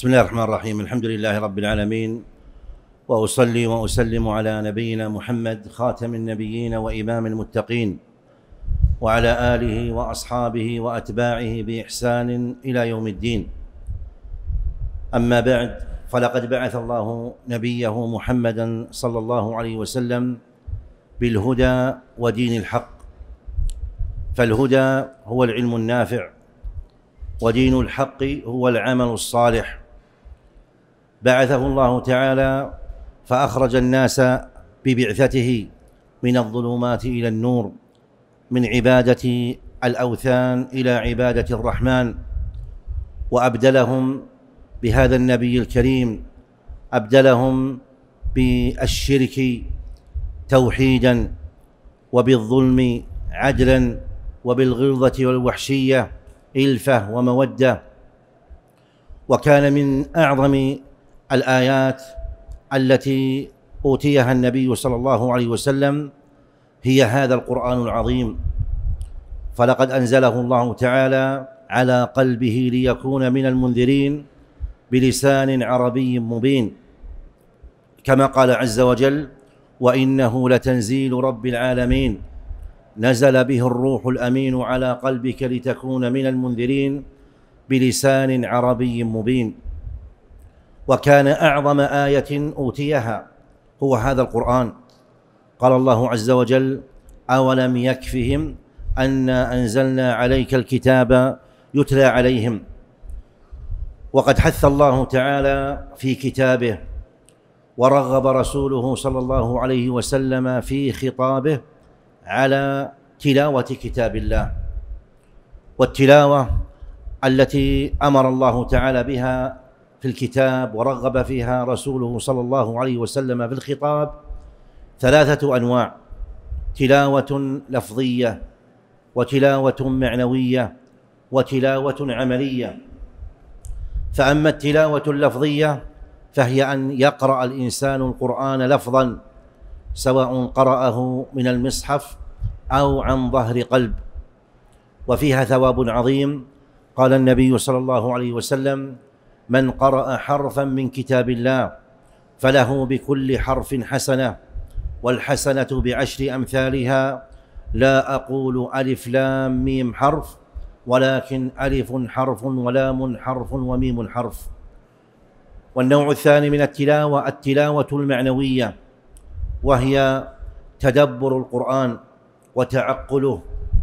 بسم الله الرحمن الرحيم. الحمد لله رب العالمين، وأصلي وأسلم على نبينا محمد خاتم النبيين وإمام المتقين، وعلى آله وأصحابه وأتباعه بإحسان إلى يوم الدين. أما بعد، فلقد بعث الله نبيه محمدا صلى الله عليه وسلم بالهدى ودين الحق، فالهدى هو العلم النافع، ودين الحق هو العمل الصالح. بعثه الله تعالى فأخرج الناس ببعثته من الظلمات إلى النور، من عبادة الأوثان إلى عبادة الرحمن، وأبدلهم بهذا النبي الكريم، أبدلهم بالشرك توحيدا، وبالظلم عدلا، وبالغلظة والوحشية إلفة ومودة. وكان من أعظم الآيات التي أوتيها النبي صلى الله عليه وسلم هي هذا القرآن العظيم، فلقد أنزله الله تعالى على قلبه ليكون من المنذرين بلسان عربي مبين، كما قال عز وجل: وإنه لتنزيل رب العالمين نزل به الروح الأمين على قلبك لتكون من المنذرين بلسان عربي مبين. وكان أعظم آية أوتيها هو هذا القرآن. قال الله عز وجل: أولم يكفهم أنا أنزلنا عليك الكتاب يتلى عليهم. وقد حث الله تعالى في كتابه ورغب رسوله صلى الله عليه وسلم في خطابه على تلاوة كتاب الله، والتلاوة التي أمر الله تعالى بها في الكتاب ورغب فيها رسوله صلى الله عليه وسلم في الخطاب 3 أنواع: تلاوة لفظية، وتلاوة معنوية، وتلاوة عملية. فأما التلاوة اللفظية فهي أن يقرأ الإنسان القرآن لفظا، سواء قرأه من المصحف أو عن ظهر قلب، وفيها ثواب عظيم. قال النبي صلى الله عليه وسلم: من قرأ حرفا من كتاب الله فله بكل حرف حسنة، والحسنة ب10 أمثالها، لا أقول ألف لام ميم حرف، ولكن ألف حرف ولام حرف وميم حرف. والنوع الثاني من التلاوة التلاوة المعنوية، وهي تدبر القرآن وتعقله.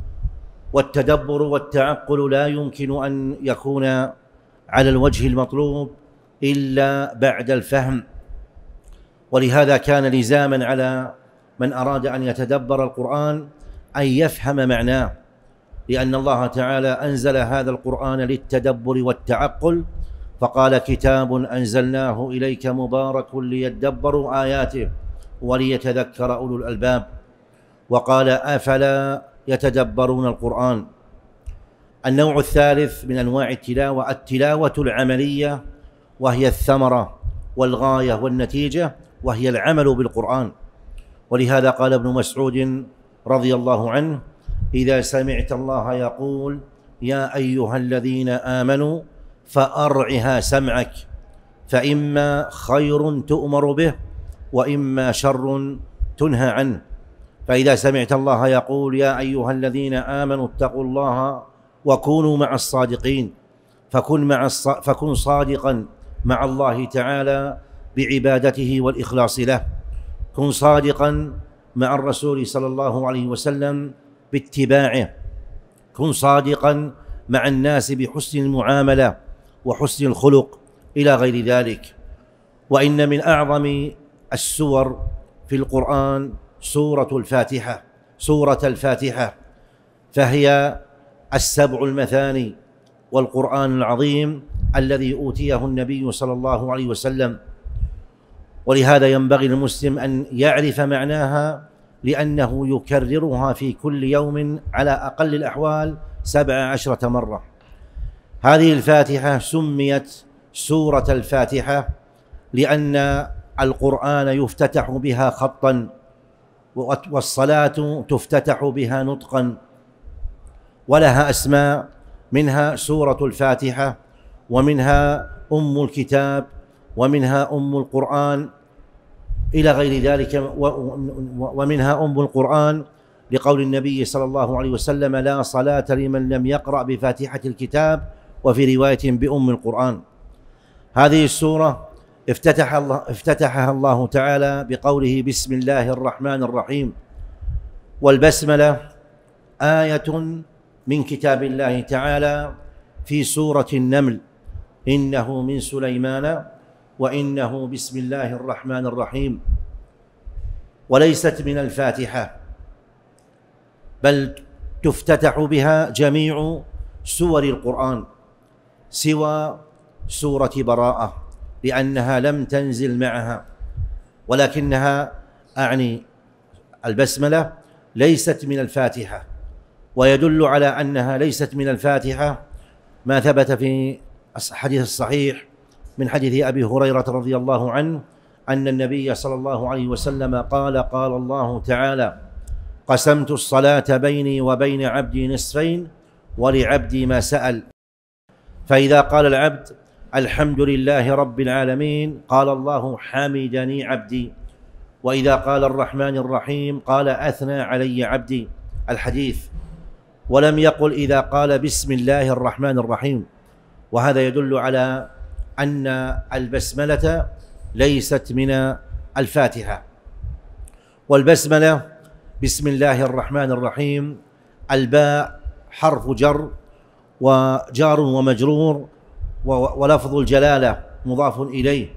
والتدبر والتعقل لا يمكن أن يكون على الوجه المطلوب إلا بعد الفهم، ولهذا كان لزاما على من أراد أن يتدبر القرآن أن يفهم معناه، لأن الله تعالى أنزل هذا القرآن للتدبر والتعقل، فقال: كتاب أنزلناه إليك مبارك ليدبروا آياته وليتذكر أولو الألباب. وقال: أفلا يتدبرون القرآن. النوع الثالث من أنواع التلاوة التلاوة العملية، وهي الثمرة والغاية والنتيجة، وهي العمل بالقرآن. ولهذا قال ابن مسعود رضي الله عنه: إذا سمعت الله يقول يا أيها الذين آمنوا فأرعها سمعك، فإما خير تؤمر به وإما شر تنهى عنه. فإذا سمعت الله يقول يا أيها الذين آمنوا اتقوا الله وكونوا مع الصادقين، فكن صادقا مع الله تعالى بعبادته والإخلاص له، كن صادقا مع الرسول صلى الله عليه وسلم باتباعه، كن صادقا مع الناس بحسن المعاملة وحسن الخلق إلى غير ذلك. وإن من أعظم السور في القرآن سورة الفاتحة، فهي 7 المثاني والقرآن العظيم الذي أوتيه النبي صلى الله عليه وسلم. ولهذا ينبغي للمسلم أن يعرف معناها، لأنه يكررها في كل يوم على أقل الأحوال 17 مرة. هذه الفاتحة سميت سورة الفاتحة لأن القرآن يفتتح بها خطا، والصلاة تفتتح بها نطقا، ولها أسماء، منها سورة الفاتحة، ومنها أم الكتاب، ومنها أم القرآن إلى غير ذلك، ومنها أم القرآن لقول النبي صلى الله عليه وسلم: لا صلاة لمن لم يقرأ بفاتحة الكتاب، وفي رواية بأم القرآن. هذه السورة افتتحها الله تعالى بقوله: بسم الله الرحمن الرحيم. والبسملة آية من كتاب الله تعالى في سورة النمل: إنه من سليمان وإنه بسم الله الرحمن الرحيم. وليست من الفاتحة، بل تفتتح بها جميع سور القرآن سوى سورة براءة، لأنها لم تنزل معها، ولكنها البسملة ليست من الفاتحة. ويدل على أنها ليست من الفاتحة ما ثبت في الحديث الصحيح من حديث أبي هريرة رضي الله عنه أن النبي صلى الله عليه وسلم قال: قال الله تعالى: قسمت الصلاة بيني وبين عبدي نصفين ولعبدي ما سأل. فإذا قال العبد: الحمد لله رب العالمين، قال الله: حمدني عبدي. وإذا قال الرحمن الرحيم قال: أثنى علي عبدي. الحديث. ولم يقل إذا قال بسم الله الرحمن الرحيم. وهذا يدل على أن البسملة ليست من الفاتحة. والبسملة بسم الله الرحمن الرحيم، الباء حرف جر وجار ومجرور، ولفظ الجلالة مضاف إليه.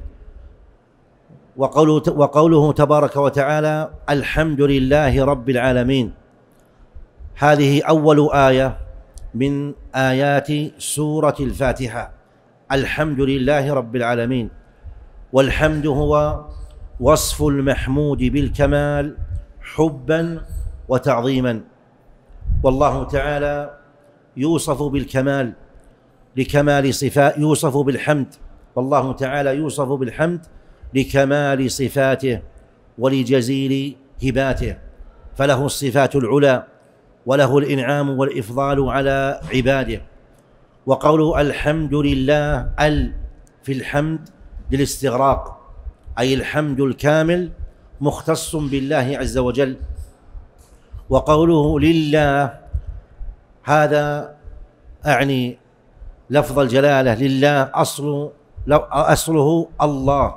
وقوله تبارك وتعالى: الحمد لله رب العالمين، هذه أول آية من آيات سورة الفاتحة. الحمد لله رب العالمين. والحمد هو وصف المحمود بالكمال حبا وتعظيما، والله تعالى يوصف بالكمال لكمال صفات، يوصف بالحمد، والله تعالى يوصف بالحمد لكمال صفاته ولجزيل هباته، فله الصفات العلى وله الإنعام والإفضال على عباده. وقوله الحمد لله في الحمد للاستغراق، أي الحمد الكامل مختص بالله عز وجل. وقوله لله، هذا أعني لفظ الجلالة لله أصله الله،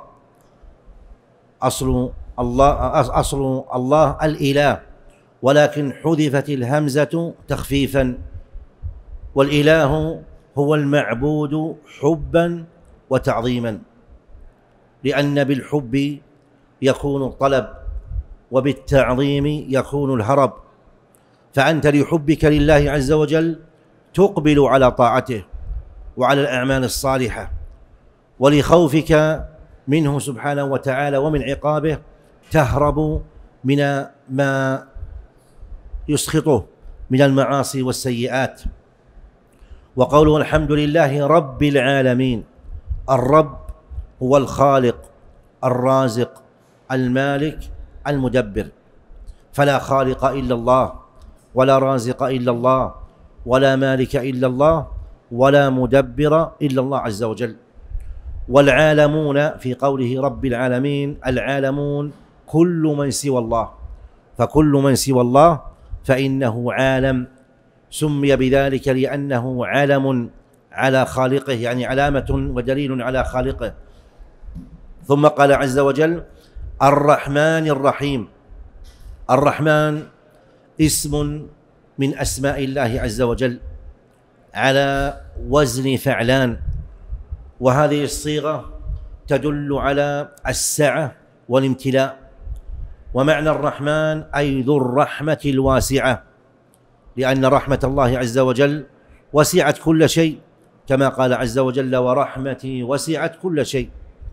أصل الله الإله، ولكن حذفت الهمزة تخفيفا. والإله هو المعبود حبا وتعظيما، لأن بالحب يكون الطلب وبالتعظيم يكون الهرب. فأنت لحبك لله عز وجل تقبل على طاعته وعلى الأعمال الصالحة، ولخوفك منه سبحانه وتعالى ومن عقابه تهرب من ما يسخطه من المعاصي والسيئات. وقوله الحمد لله رب العالمين، الرب هو الخالق الرازق المالك المدبر، فلا خالق إلا الله، ولا رازق إلا الله، ولا مالك إلا الله، ولا مدبر إلا الله عز وجل. والعالمون في قوله رب العالمين، العالمون كل من سوى الله، فكل من سوى الله فإنه عالم، سمي بذلك لأنه علم على خالقه، يعني علامة ودليل على خالقه. ثم قال عز وجل الرحمن الرحيم. الرحمن اسم من أسماء الله عز وجل على وزن فعلان، وهذه الصيغة تدل على السعة والامتلاء. ومعنى الرحمن أي ذو الرحمة الواسعة، لأن رحمة الله عز وجل وسعت كل شيء، كما قال عز وجل ورحمتي وسعت كل شيء.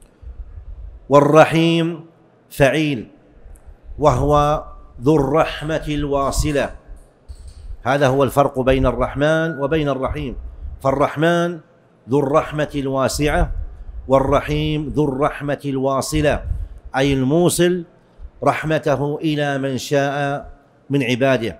والرحيم فعيل، وهو ذو الرحمة الواصلة. هذا هو الفرق بين الرحمن وبين الرحيم، فالرحمن ذو الرحمة الواسعة، والرحيم ذو الرحمة الواصلة، أي الموصل رحمته إلى من شاء من عباده.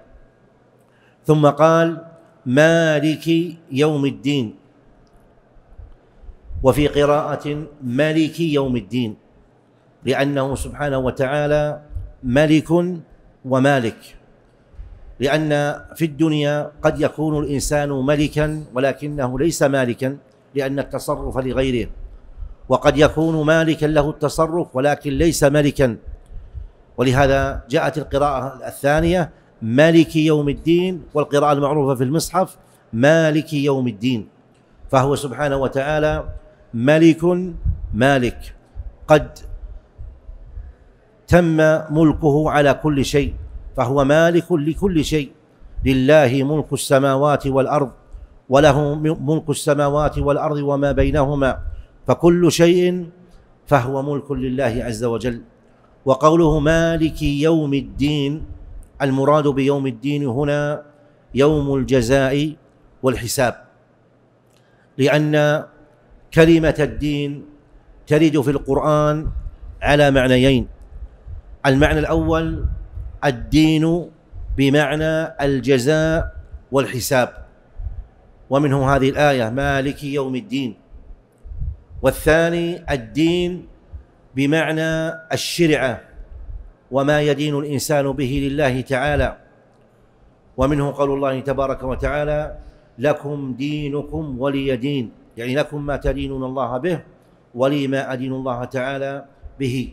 ثم قال مالك يوم الدين. وفي قراءة مالك يوم الدين، لأنه سبحانه وتعالى ملك ومالك، لأن في الدنيا قد يكون الإنسان ملكا ولكنه ليس مالكا لأن التصرف لغيره، وقد يكون مالكا له التصرف ولكن ليس ملكا، ولهذا جاءت القراءة الثانية مالك يوم الدين، والقراءة المعروفة في المصحف مالك يوم الدين. فهو سبحانه وتعالى ملك مالك، قد تم ملكه على كل شيء، فهو مالك لكل شيء. لله ملك السماوات والأرض وله ملك السماوات والأرض وما بينهما، فكل شيء فهو ملك لله عز وجل. وقوله مالك يوم الدين، المراد بيوم الدين هنا يوم الجزاء والحساب، لأن كلمة الدين ترد في القرآن على معنيين. المعنى الأول الدين بمعنى الجزاء والحساب، ومنه هذه الآية مالك يوم الدين. والثاني الدين بمعنى الشرعة وما يدين الإنسان به لله تعالى، ومنه قول الله تبارك وتعالى لكم دينكم ولي دين، يعني لكم ما تدينون الله به ولي ما أدين الله تعالى به.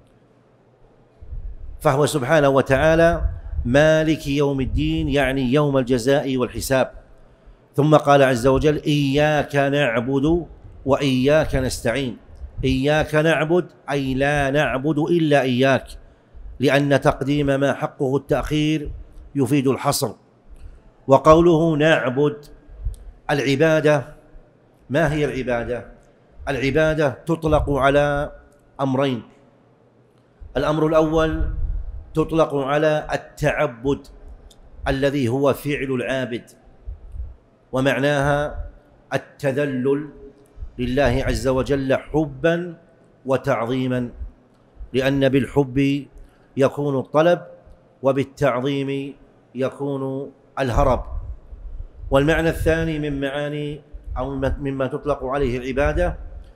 فهو سبحانه وتعالى مالك يوم الدين، يعني يوم الجزاء والحساب. ثم قال عز وجل إياك نعبد وإياك نستعين. إياك نعبد أي لا نعبد إلا إياك، لأن تقديم ما حقه التأخير يفيد الحصر. وقوله نعبد، العبادة ما هي العبادة؟ العبادة تطلق على أمرين. الأمر الأول تطلق على التعبد الذي هو فعل العابد، ومعناها التذلل لله عز وجل حبا وتعظيما، لأن بالحب يكون الطلب وبالتعظيم يكون الهرب. والمعنى الثاني من معاني أو مما تطلق عليه العبادة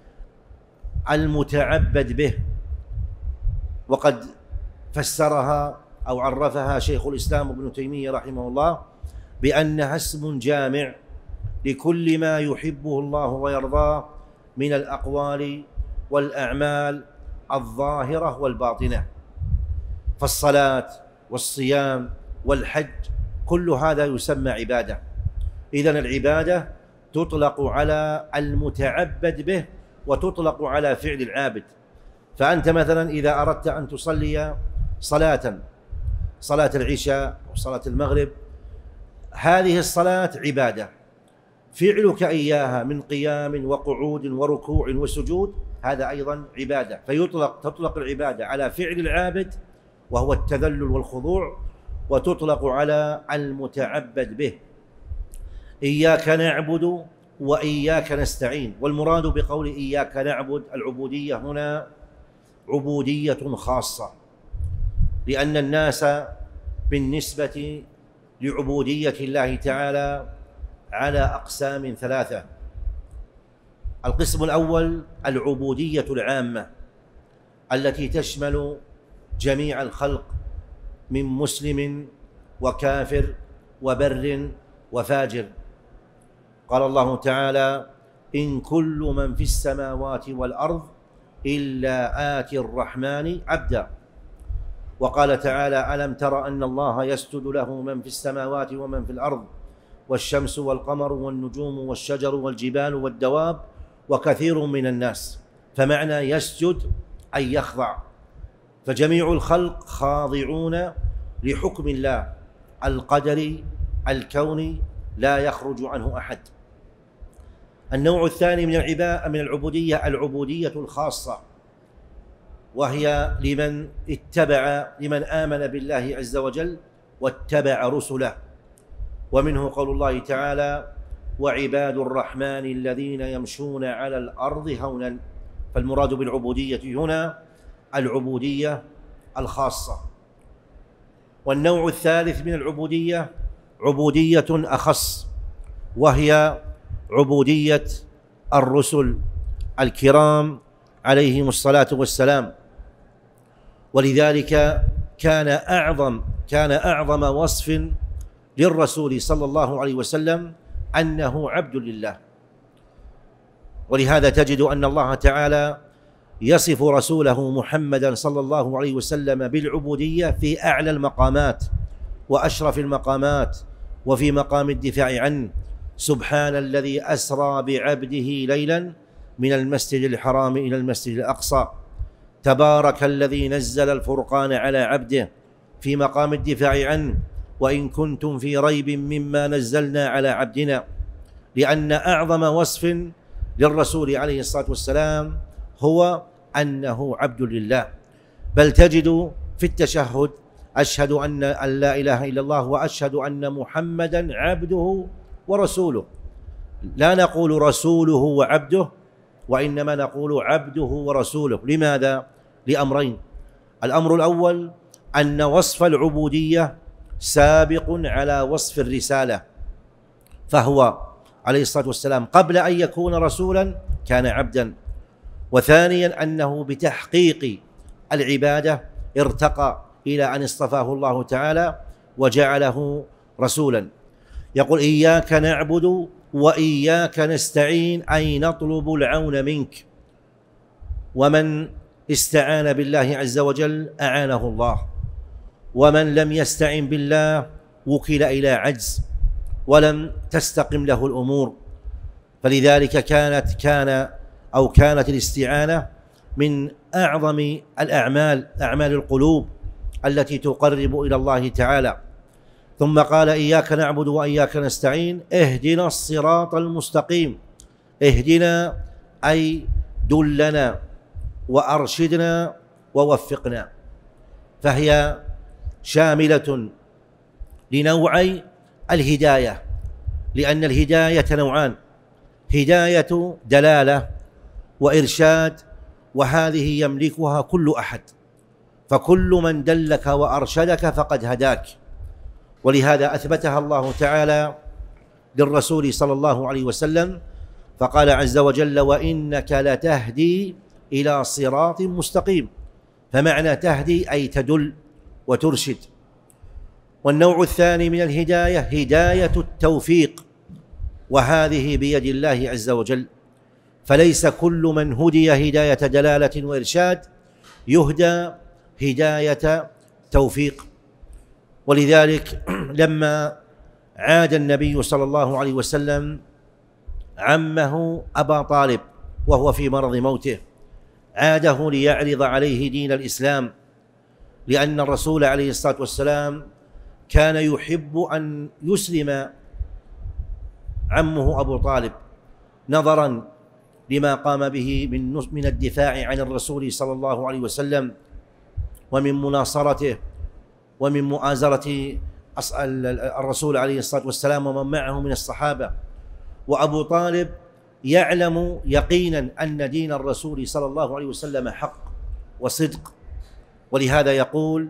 المتعبد به، وقد فسرها أو عرفها شيخ الإسلام ابن تيمية رحمه الله بأنها اسم جامع لكل ما يحبه الله ويرضاه من الأقوال والأعمال الظاهرة والباطنة، فالصلاة والصيام والحج كل هذا يسمى عبادة. إذن العبادة تطلق على المتعبد به وتطلق على فعل العابد. فأنت مثلا إذا أردت أن تصلي صلاة العشاء أو صلاة المغرب، هذه الصلاة عبادة، فعلك إياها من قيام وقعود وركوع وسجود هذا أيضا عبادة، تطلق العبادة على فعل العابد وهو التذلل والخضوع، وتطلق على المتعبد به. إياك نعبد وإياك نستعين. والمراد بقول إياك نعبد العبودية هنا عبودية خاصة، لأن الناس بالنسبة لعبودية الله تعالى على أقسام ثلاثة. القسم الأول العبودية العامة التي تشمل جميع الخلق من مسلم وكافر وبر وفاجر. قال الله تعالى إن كل من في السماوات والأرض إلا آتي الرحمن عبدا. وقال تعالى ألم تر أن الله يسجد له من في السماوات ومن في الأرض والشمس والقمر والنجوم والشجر والجبال والدواب وكثير من الناس. فمعنى يسجد أي يخضع، فجميع الخلق خاضعون لحكم الله القدري الكوني لا يخرج عنه أحد. النوع الثاني من العبودية العبودية الخاصة، وهي لمن آمن بالله عز وجل واتبع رسله. ومنه قول الله تعالى وعباد الرحمن الذين يمشون على الأرض هونا. فالمراد بالعبودية هنا العبودية الخاصة. والنوع الثالث من العبودية عبودية أخص، وهي عبودية الرسل الكرام عليهم الصلاة والسلام. ولذلك كان أعظم وصف للرسول صلى الله عليه وسلم أنه عبد لله. ولهذا تجد أن الله تعالى يصف رسوله محمدا صلى الله عليه وسلم بالعبودية في أعلى المقامات وأشرف المقامات، وفي مقام الدفاع عنه: سبحان الذي أسرى بعبده ليلا من المسجد الحرام إلى المسجد الأقصى، تبارك الذي نزل الفرقان على عبده، في مقام الدفاع عنه: وإن كنتم في ريب مما نزلنا على عبدنا. لأن أعظم وصف للرسول عليه الصلاة والسلام هو أنه عبد لله. بل تجد في التشهد: أشهد أن لا إله إلا الله وأشهد أن محمدا عبده ورسوله. لا نقول رسوله وعبده، وإنما نقول عبده ورسوله. لماذا؟ لأمرين: الأمر الأول أن وصف العبودية سابق على وصف الرسالة، فهو عليه الصلاة والسلام قبل أن يكون رسولا كان عبدا. وثانيا أنه بتحقيق العبادة ارتقى إلى أن اصطفاه الله تعالى وجعله رسولا. يقول: إياك نعبد وإياك نستعين، أي نطلب العون منك. ومن استعان بالله عز وجل أعانه الله، ومن لم يستعن بالله وكل إلى عجز ولم تستقم له الأمور. فلذلك كانت الاستعانة من أعظم الأعمال، أعمال القلوب التي تقرب إلى الله تعالى. ثم قال: إياك نعبد وإياك نستعين، اهدنا الصراط المستقيم. اهدنا أي دلنا وأرشدنا ووفقنا، فهي شاملة لنوعي الهداية، لأن الهداية نوعان: هداية دلالة وإرشاد، وهذه يملكها كل أحد، فكل من دلك وأرشدك فقد هداك. ولهذا أثبتها الله تعالى للرسول صلى الله عليه وسلم، فقال عز وجل: وإنك لتهدي إلى صراط مستقيم. فمعنى تهدي أي تدل وترشد. والنوع الثاني من الهداية هداية التوفيق، وهذه بيد الله عز وجل. فليس كل من هدي هداية دلالة وإرشاد يهدى هداية توفيق. ولذلك لما عاد النبي صلى الله عليه وسلم عمه أبا طالب وهو في مرض موته، عاده ليعرض عليه دين الإسلام، لأن الرسول عليه الصلاة والسلام كان يحب أن يسلم عمه أبو طالب، نظرا لما قام به من الدفاع عن الرسول صلى الله عليه وسلم، ومن مناصرته، ومن مؤازرة الرسول عليه الصلاة والسلام ومن معه من الصحابة. وأبو طالب يعلم يقينا أن دين الرسول صلى الله عليه وسلم حق وصدق. ولهذا يقول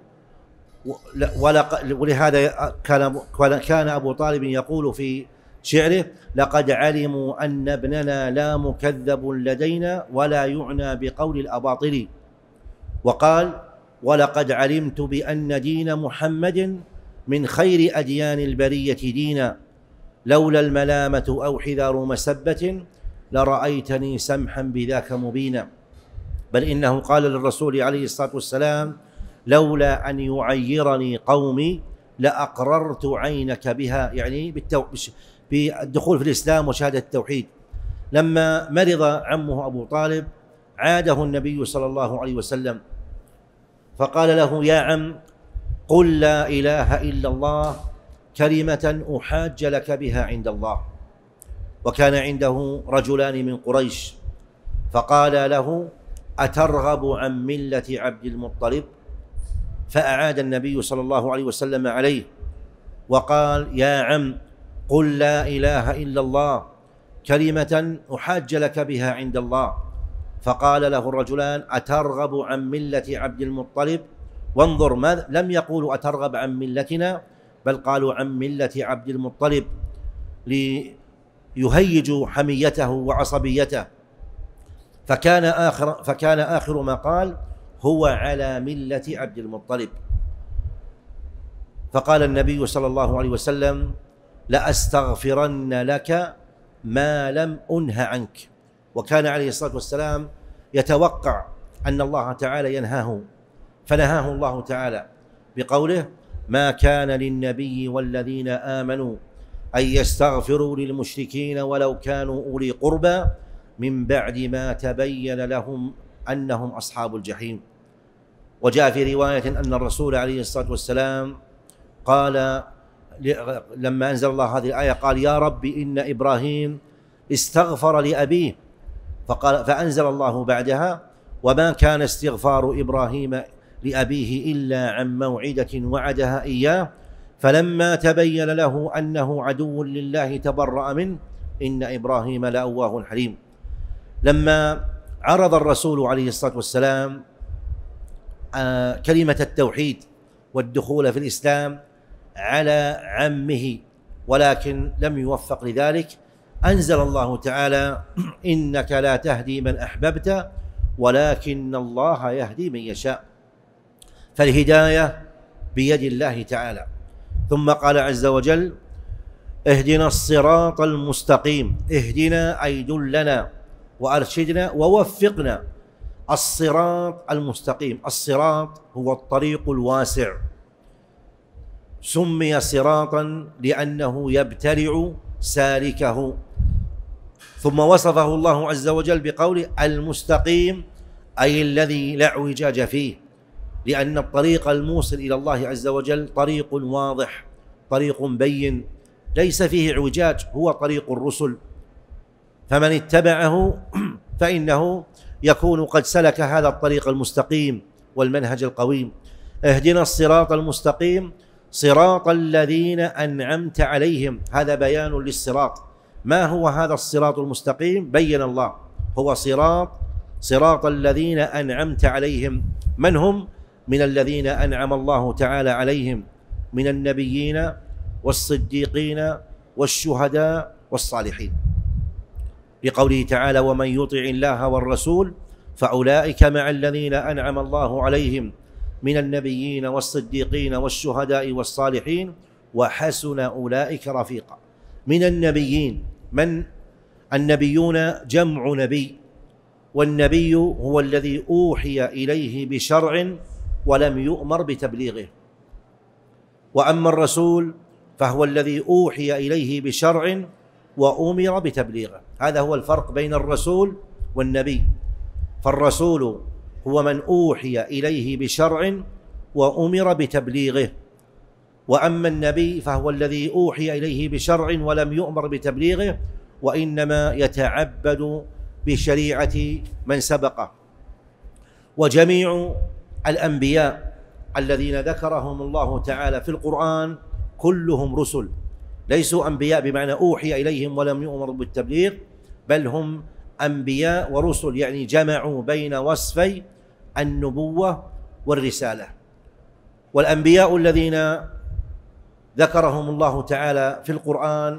ولهذا كان أبو طالب يقول في شعره: لقد علموا أن ابننا لا مكذب لدينا ولا يعنى بقول الأباطل. وقال: ولقد علمت بأن دين محمد من خير أديان البرية دينا، لولا الملامة أو حذار مسبة لرأيتني سمحا بذاك مبينا. بل إنه قال للرسول عليه الصلاة والسلام: لولا أن يعيرني قومي لأقررت عينك بها، يعني بالدخول في الإسلام وشهادة التوحيد. لما مرض عمه أبو طالب عاده النبي صلى الله عليه وسلم فقال له: يا عم، قل لا إله إلا الله كلمة أحاج لك بها عند الله. وكان عنده رجلان من قريش، فقال له: أترغب عن ملة عبد المطلب؟ فأعاد النبي صلى الله عليه وسلم عليه وقال: يا عم، قل لا إله إلا الله كلمة أحاج لك بها عند الله. فقال له الرجلان: أترغب عن ملة عبد المطلب؟ وانظر، ما لم يقولوا أترغب عن ملتنا، بل قالوا عن ملة عبد المطلب ليهيجوا حميته وعصبيته. فكان آخر ما قال: هو على ملة عبد المطلب. فقال النبي صلى الله عليه وسلم: لأستغفرن لك ما لم أنه عنك. وكان عليه الصلاة والسلام يتوقع أن الله تعالى ينهاه، فنهاه الله تعالى بقوله: ما كان للنبي والذين آمنوا أن يستغفروا للمشركين ولو كانوا أولي قربى من بعد ما تبين لهم أنهم أصحاب الجحيم. وجاء في رواية أن الرسول عليه الصلاة والسلام قال لما أنزل الله هذه الآية: قال: يا رب إن إبراهيم استغفر لأبيه. فأنزل الله بعدها: وما كان استغفار إبراهيم لأبيه إلا عن موعدة وعدها إياه فلما تبين له أنه عدو لله تبرأ منه إن إبراهيم لأواه حليم. لما عرض الرسول عليه الصلاة والسلام كلمة التوحيد والدخول في الإسلام على عمه ولكن لم يوفق لذلك، أنزل الله تعالى: إنك لا تهدي من أحببت ولكن الله يهدي من يشاء. فالهداية بيد الله تعالى. ثم قال عز وجل: اهدنا الصراط المستقيم. اهدنا أي دلنا وأرشدنا ووفقنا. الصراط المستقيم، الصراط هو الطريق الواسع، سمي صراطا لأنه يبتلع سالكه. ثم وصفه الله عز وجل بقوله: المستقيم، أي الذي لا اعوجاج فيه، لأن الطريق الموصل إلى الله عز وجل طريق واضح، طريق بين ليس فيه اعوجاج، هو طريق الرسل، فمن اتبعه فإنه يكون قد سلك هذا الطريق المستقيم والمنهج القويم. اهدنا الصراط المستقيم صراط الذين أنعمت عليهم. هذا بيان للصراط. ما هو هذا الصراط المستقيم؟ بين الله: هو صراط الذين أنعمت عليهم. من هم؟ من الذين أنعم الله تعالى عليهم من النبيين والصديقين والشهداء والصالحين، لقوله تعالى: ومن يطع الله والرسول فأولئك مع الذين أنعم الله عليهم من النبيين والصديقين والشهداء والصالحين وحسن أولئك رفيقا. من النبيين، من النبيون جمع نبي، والنبي هو الذي أوحي إليه بشرع ولم يؤمر بتبليغه. وأما الرسول فهو الذي أوحي إليه بشرع وأمر بتبليغه. هذا هو الفرق بين الرسول والنبي. فالرسول هو من أوحي إليه بشرع وأمر بتبليغه، وأما النبي فهو الذي أوحي إليه بشرع ولم يؤمر بتبليغه وإنما يتعبد بشريعة من سبقه. وجميع الأنبياء الذين ذكرهم الله تعالى في القرآن كلهم رسل، ليسوا أنبياء بمعنى أوحي إليهم ولم يؤمروا بالتبليغ، بل هم أنبياء ورسل، يعني جمعوا بين وصفي النبوة والرسالة. والأنبياء الذين ذكرهم الله تعالى في القرآن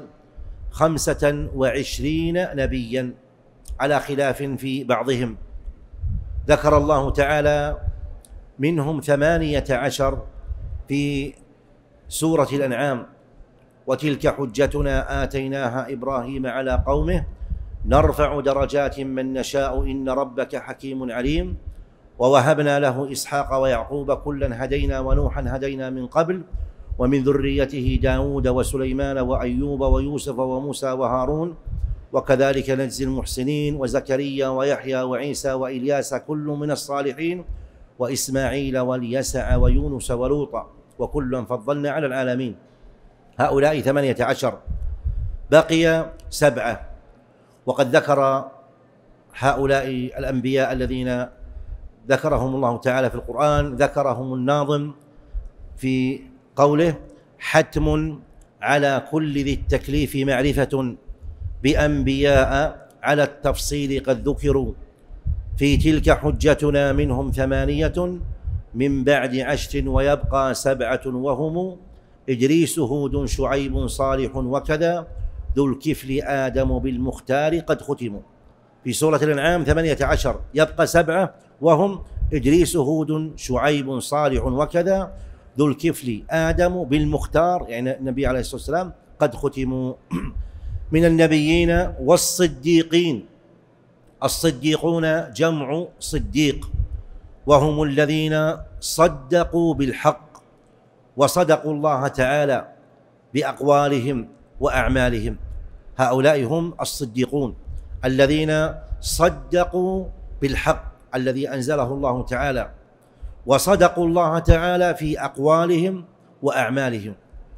25 نبيا على خلاف في بعضهم. ذكر الله تعالى منهم 18 في سورة الأنعام: وتلك حجتنا آتيناها إبراهيم على قومه نرفع درجات من نشاء إن ربك حكيم عليم. ووهبنا له إسحاق ويعقوب كلا هدينا ونوحا هدينا من قبل ومن ذريته داود وسليمان وأيوب ويوسف وموسى وهارون وكذلك نجزي المحسنين وزكريا ويحيى وعيسى وإلياس كل من الصالحين وإسماعيل واليسع ويونس ولوطا وكلا فضلنا على العالمين. هؤلاء 18، بقي 7. وقد ذكر هؤلاء الأنبياء الذين ذكرهم الله تعالى في القرآن، ذكرهم الناظم في قوله: حتم على كل ذي التكليف معرفة بأنبياء على التفصيل قد ذكروا في تلك حجتنا منهم 8 من بعد 10 ويبقى 7 وهم إدريس هود شعيب صالح وكذا ذو الكفل آدم بالمختار قد ختموا. في سورة الأنعام 18، يبقى 7 وهم إدريس، هود، شعيب، صالح، وكذا ذو الكفل، آدم بالمختار، يعني النبي عليه الصلاة والسلام قد ختموا من النبيين والصديقين. الصديقون جمع صديق، وهم الذين صدقوا بالحق وصدقوا الله تعالى بأقوالهم وأعمالهم. هؤلاء هم الصديقون الذين صدقوا بالحق الذي أنزله الله تعالى، وصدقوا الله تعالى في أقوالهم وأعمالهم.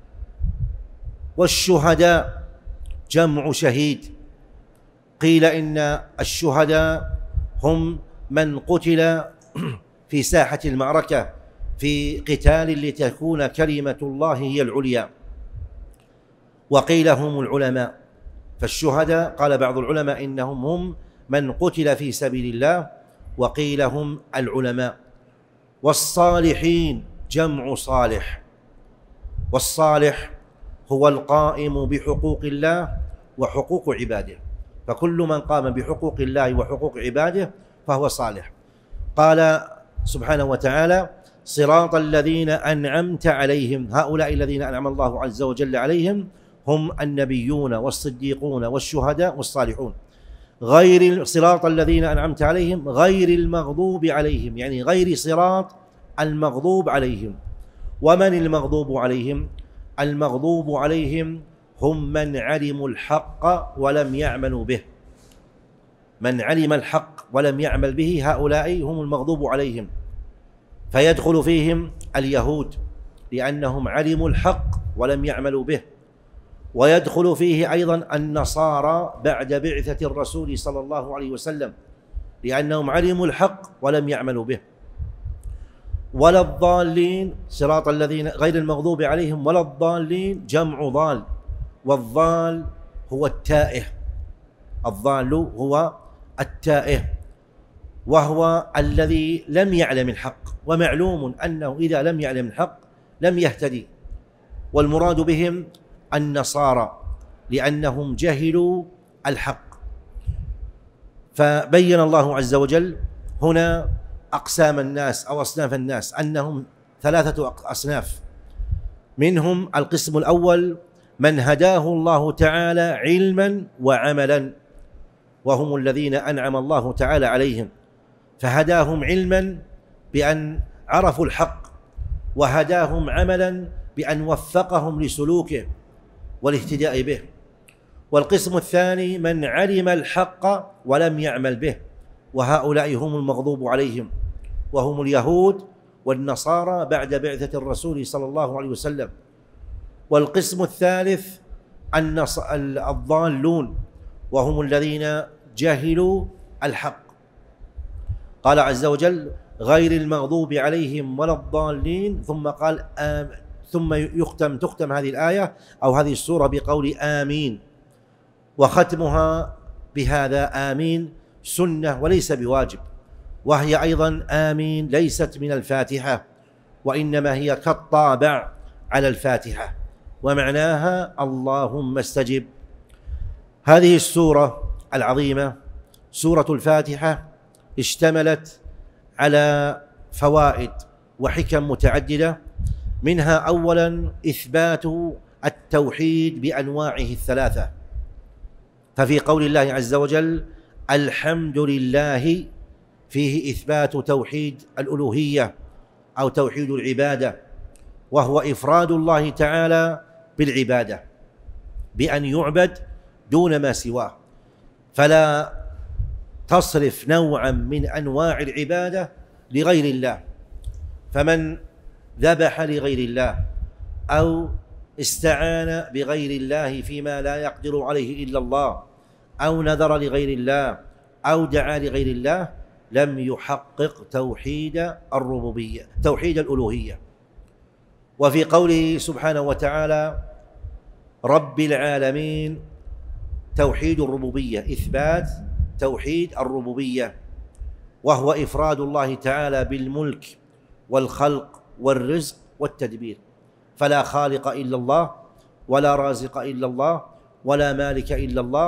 والشهداء جمع شهيد، قيل إن الشهداء هم من قتل في ساحة المعركة في قتال لتكون كلمة الله هي العليا، وقيل هم العلماء. فالشهداء قال بعض العلماء إنهم هم من قتل في سبيل الله، وقيل هم العلماء. والصالحين جمع صالح، والصالح هو القائم بحقوق الله وحقوق عباده، فكل من قام بحقوق الله وحقوق عباده فهو صالح. قال سبحانه وتعالى: صراط الذين أنعمت عليهم. هؤلاء الذين أنعم الله عز وجل عليهم هم النبيون والصديقون والشهداء والصالحون. غير صراط الذين أنعمت عليهم غير المغضوب عليهم، يعني غير صراط المغضوب عليهم. ومن المغضوب عليهم؟ المغضوب عليهم هم من علموا الحق ولم يعملوا به. من علم الحق ولم يعمل به هؤلاء هم المغضوب عليهم، فيدخل فيهم اليهود لأنهم علموا الحق ولم يعملوا به، ويدخل فيه أيضا النصارى بعد بعثة الرسول صلى الله عليه وسلم لأنهم علموا الحق ولم يعملوا به. ولا الضالين، صراط الذين غير المغضوب عليهم ولا الضالين جمع ضال، والضال هو التائه، الضال هو التائه، وهو الذي لم يعلم الحق، ومعلوم أنه إذا لم يعلم الحق لم يهتدي. والمراد بهم النصارى لأنهم جهلوا الحق. فبين الله عز وجل هنا أقسام الناس أو أصناف الناس، أنهم 3 أصناف. منهم القسم الأول من هداه الله تعالى علما وعملا، وهم الذين أنعم الله تعالى عليهم، فهداهم علما بأن عرفوا الحق، وهداهم عملا بأن وفقهم لسلوكه والاهتداء به. والقسم الثاني من علم الحق ولم يعمل به، وهؤلاء هم المغضوب عليهم، وهم اليهود والنصارى بعد بعثة الرسول صلى الله عليه وسلم. والقسم الثالث الضالون، وهم الذين جهلوا الحق. قال عز وجل: غير المغضوب عليهم ولا الضالين، ثم قال ثم تختم هذه الآية أو هذه السورة بقول آمين، وختمها بهذا آمين سنة وليس بواجب، وهي أيضا آمين ليست من الفاتحة، وإنما هي كالطابع على الفاتحة، ومعناها اللهم استجب. هذه السورة العظيمة سورة الفاتحة اشتملت على فوائد وحكم متعددة، منها أولا إثبات التوحيد بأنواعه 3، ففي قول الله عز وجل الحمد لله فيه إثبات توحيد الألوهية أو توحيد العبادة، وهو إفراد الله تعالى بالعبادة بأن يعبد دون ما سواه، فلا تصرف نوعا من أنواع العبادة لغير الله. فمن ذبح لغير الله أو استعان بغير الله فيما لا يقدر عليه إلا الله، أو نذر لغير الله أو دعا لغير الله، لم يحقق توحيد الربوبية، توحيد الألوهية. وفي قوله سبحانه وتعالى رب العالمين توحيد الربوبية، إثبات توحيد الربوبية، وهو إفراد الله تعالى بالملك والخلق والرزق والتدبير، فلا خالق إلا الله، ولا رازق إلا الله، ولا مالك إلا الله،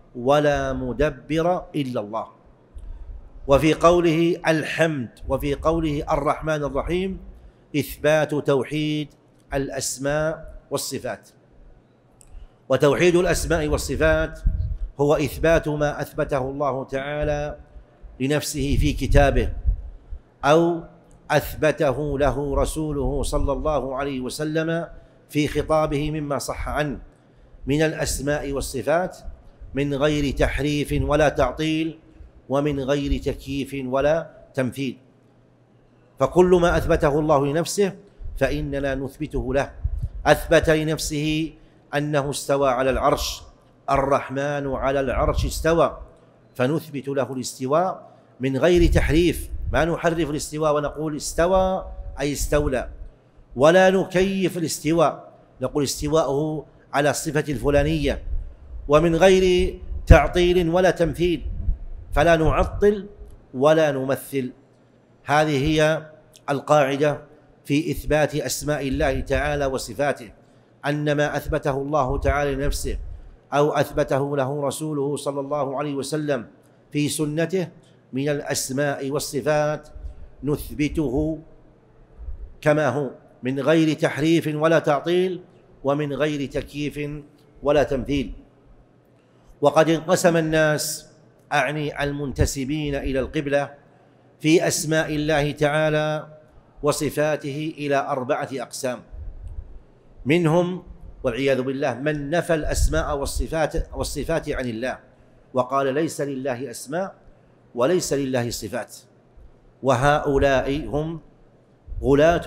ولا مدبر إلا الله. وفي قوله الحمد وفي قوله الرحمن الرحيم إثبات توحيد الأسماء والصفات. وتوحيد الأسماء والصفات هو إثبات ما أثبته الله تعالى لنفسه في كتابه أو أثبته له رسوله صلى الله عليه وسلم في خطابه مما صح عنه من الأسماء والصفات من غير تحريف ولا تعطيل ومن غير تكييف ولا تمثيل. فكل ما أثبته الله لنفسه فإننا نثبته له. أثبت لنفسه أنه استوى على العرش، الرحمن على العرش استوى، فنثبت له الاستواء من غير تحريف، ما نحرف الاستواء ونقول استوى أي استولى، ولا نكيف الاستواء نقول استواءه على الصفة الفلانية، ومن غير تعطيل ولا تمثيل، فلا نعطل ولا نمثل. هذه هي القاعدة في إثبات أسماء الله تعالى وصفاته، أن ما أثبته الله تعالى لنفسه أو أثبته له رسوله صلى الله عليه وسلم في سنته من الأسماء والصفات نثبته كما هو من غير تحريف ولا تعطيل ومن غير تكييف ولا تمثيل. وقد انقسم الناس، أعني المنتسبين إلى القبلة، في أسماء الله تعالى وصفاته إلى 4 أقسام. منهم والعياذ بالله من نفى الأسماء والصفات عن الله وقال ليس لله أسماء وليس لله صفات، وهؤلاء هم غلاة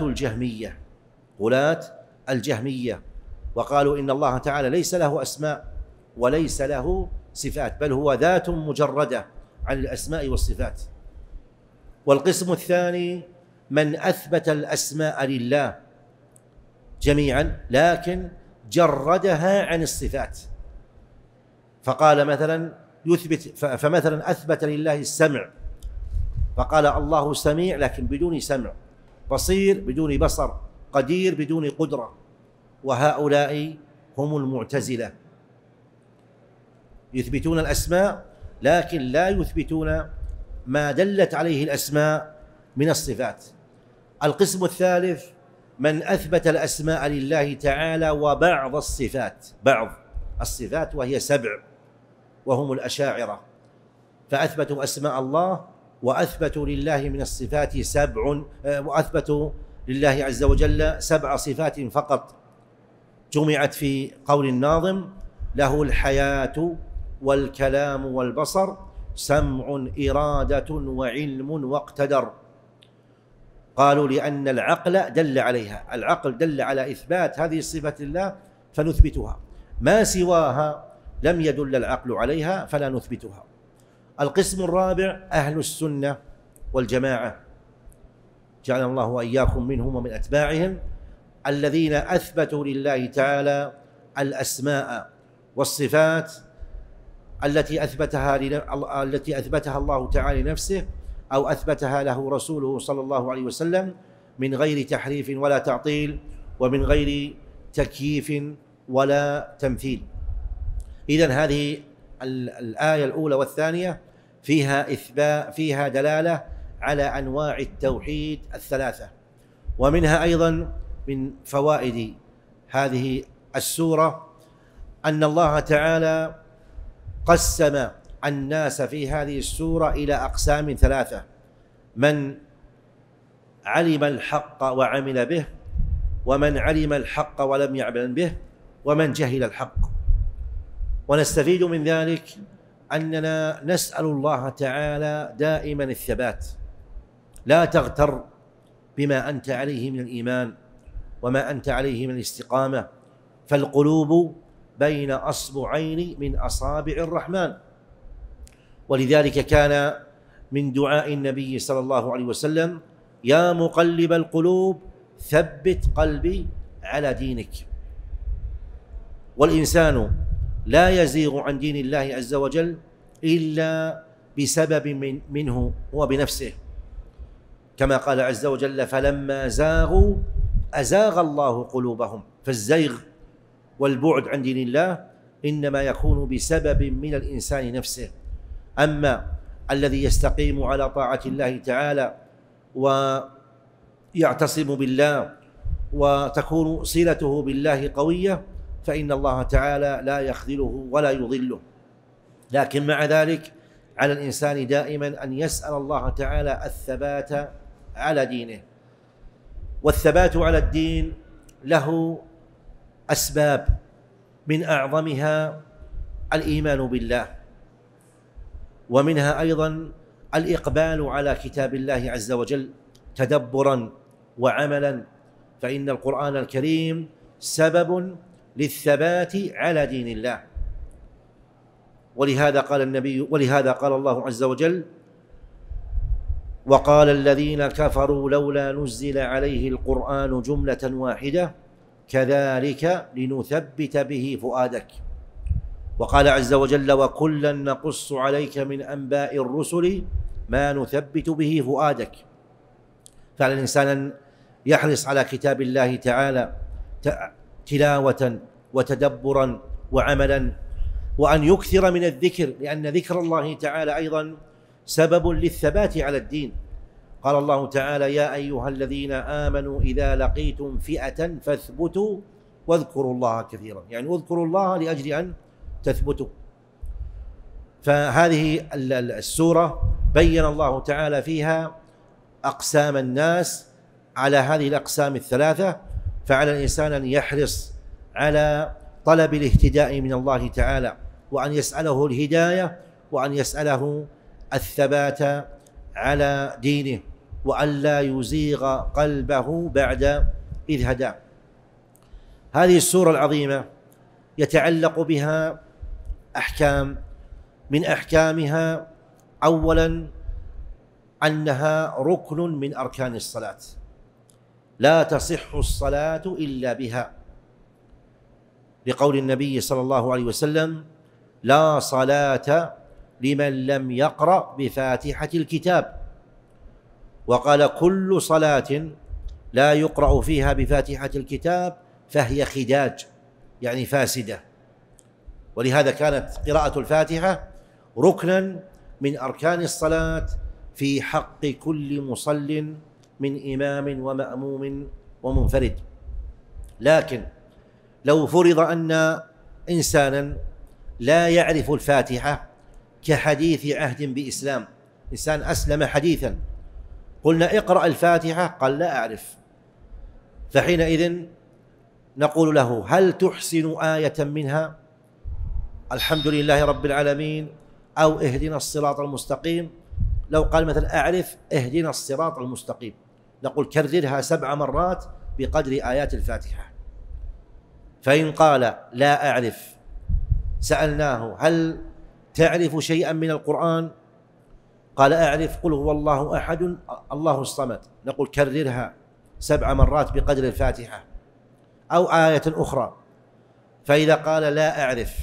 الجهمية، وقالوا إن الله تعالى ليس له أسماء وليس له صفات، بل هو ذات مجردة عن الأسماء والصفات. والقسم الثاني من أثبت الأسماء لله جميعا لكن جردها عن الصفات، فقال مثلا فمثلا أثبت لله السمع فقال الله سميع لكن بدون سمع، بصير بدون بصر، قدير بدون قدرة. وهؤلاء هم المعتزلة، يثبتون الأسماء لكن لا يثبتون ما دلت عليه الأسماء من الصفات. القسم الثالث من أثبت الأسماء لله تعالى وبعض الصفات وهي 7، وهم الأشاعرة، فأثبتوا أسماء الله وأثبتوا لله من الصفات 7، وأثبتوا لله عز وجل 7 صفات فقط، جمعت في قول الناظم له الحياة والكلام والبصر سمع إرادة وعلم واقتدر. قالوا لأن العقل دل عليها، العقل دل على إثبات هذه الصفة لله فنثبتها، ما سواها لم يدل العقل عليها فلا نثبتها. القسم الرابع أهل السنة والجماعة، جعلنا الله وإياكم منهم ومن أتباعهم، الذين أثبتوا لله تعالى الأسماء والصفات التي أثبتها الله تعالى لنفسه أو أثبتها له رسوله صلى الله عليه وسلم من غير تحريف ولا تعطيل ومن غير تكييف ولا تمثيل. إذن هذه الآية الأولى والثانية فيها دلالة على أنواع التوحيد 3، ومنها أيضا من فوائد هذه السورة أن الله تعالى قسم الناس في هذه السورة إلى أقسام 3، من علم الحق وعمل به، ومن علم الحق ولم يعمل به، ومن جهل الحق. ونستفيد من ذلك أننا نسأل الله تعالى دائما الثبات، لا تغتر بما أنت عليه من الإيمان وما أنت عليه من الاستقامة، فالقلوب بين أصبعين من أصابع الرحمن. ولذلك كان من دعاء النبي صلى الله عليه وسلم يا مقلب القلوب ثبت قلبي على دينك. والإنسان لا يزيغ عن دين الله عز وجل إلا بسبب منه هو بنفسه، كما قال عز وجل فلما زاغوا أزاغ الله قلوبهم. فالزيغ والبعد عن دين الله إنما يكون بسبب من الإنسان نفسه. أما الذي يستقيم على طاعة الله تعالى ويعتصم بالله وتكون صلته بالله قوية، فإن الله تعالى لا يخذله ولا يضله. لكن مع ذلك على الإنسان دائما أن يسأل الله تعالى الثبات على دينه. والثبات على الدين له أسباب، من أعظمها الإيمان بالله، ومنها أيضا الإقبال على كتاب الله عز وجل تدبرا وعملا، فإن القرآن الكريم سبب للثبات على دين الله. ولهذا قال الله عز وجل: وقال الذين كفروا لولا نزل عليه القرآن جملة واحدة كذلك لنثبت به فؤادك. وقال عز وجل: وكلا نقص عليك من أنباء الرسل ما نثبت به فؤادك. فعلى الإنسان أن يحرص على كتاب الله تعالى تلاوة وتدبرا وعملا، وأن يكثر من الذكر، لأن ذكر الله تعالى أيضا سبب للثبات على الدين. قال الله تعالى: يا أيها الذين آمنوا إذا لقيتم فئة فاثبتوا واذكروا الله كثيرا، يعني اذكروا الله لأجل أن تثبتوا. فهذه السورة بين الله تعالى فيها أقسام الناس على هذه الأقسام الثلاثة، فعلى الإنسان أن يحرص على طلب الاهتداء من الله تعالى، وأن يسأله الهداية، وأن يسأله الثبات على دينه، وأن لا يزيغ قلبه بعد إذ هداه. هذه السورة العظيمة يتعلق بها أحكام، من أحكامها أولا أنها ركن من أركان الصلاة، لا تصح الصلاة إلا بها، لقول النبي صلى الله عليه وسلم: لا صلاة لمن لم يقرأ بفاتحة الكتاب. وقال: كل صلاة لا يقرأ فيها بفاتحة الكتاب فهي خداج، يعني فاسدة. ولهذا كانت قراءة الفاتحة ركنا من أركان الصلاة في حق كل مصل من إمام ومأموم ومنفرد. لكن لو فرض أن إنسانا لا يعرف الفاتحة كحديث عهد بإسلام، إنسان أسلم حديثا، قلنا اقرأ الفاتحة، قال لا أعرف، فحينئذ نقول له: هل تحسن آية منها؟ الحمد لله رب العالمين، أو اهدنا الصراط المستقيم. لو قال مثلا: أعرف اهدنا الصراط المستقيم، نقول كررها 7 مرات بقدر آيات الفاتحة. فإن قال لا أعرف، سألناه: هل تعرف شيئا من القرآن؟ قال: أعرف قل هو الله أحد الله الصمد، نقول كررها 7 مرات بقدر الفاتحة أو آية أخرى. فإذا قال لا أعرف،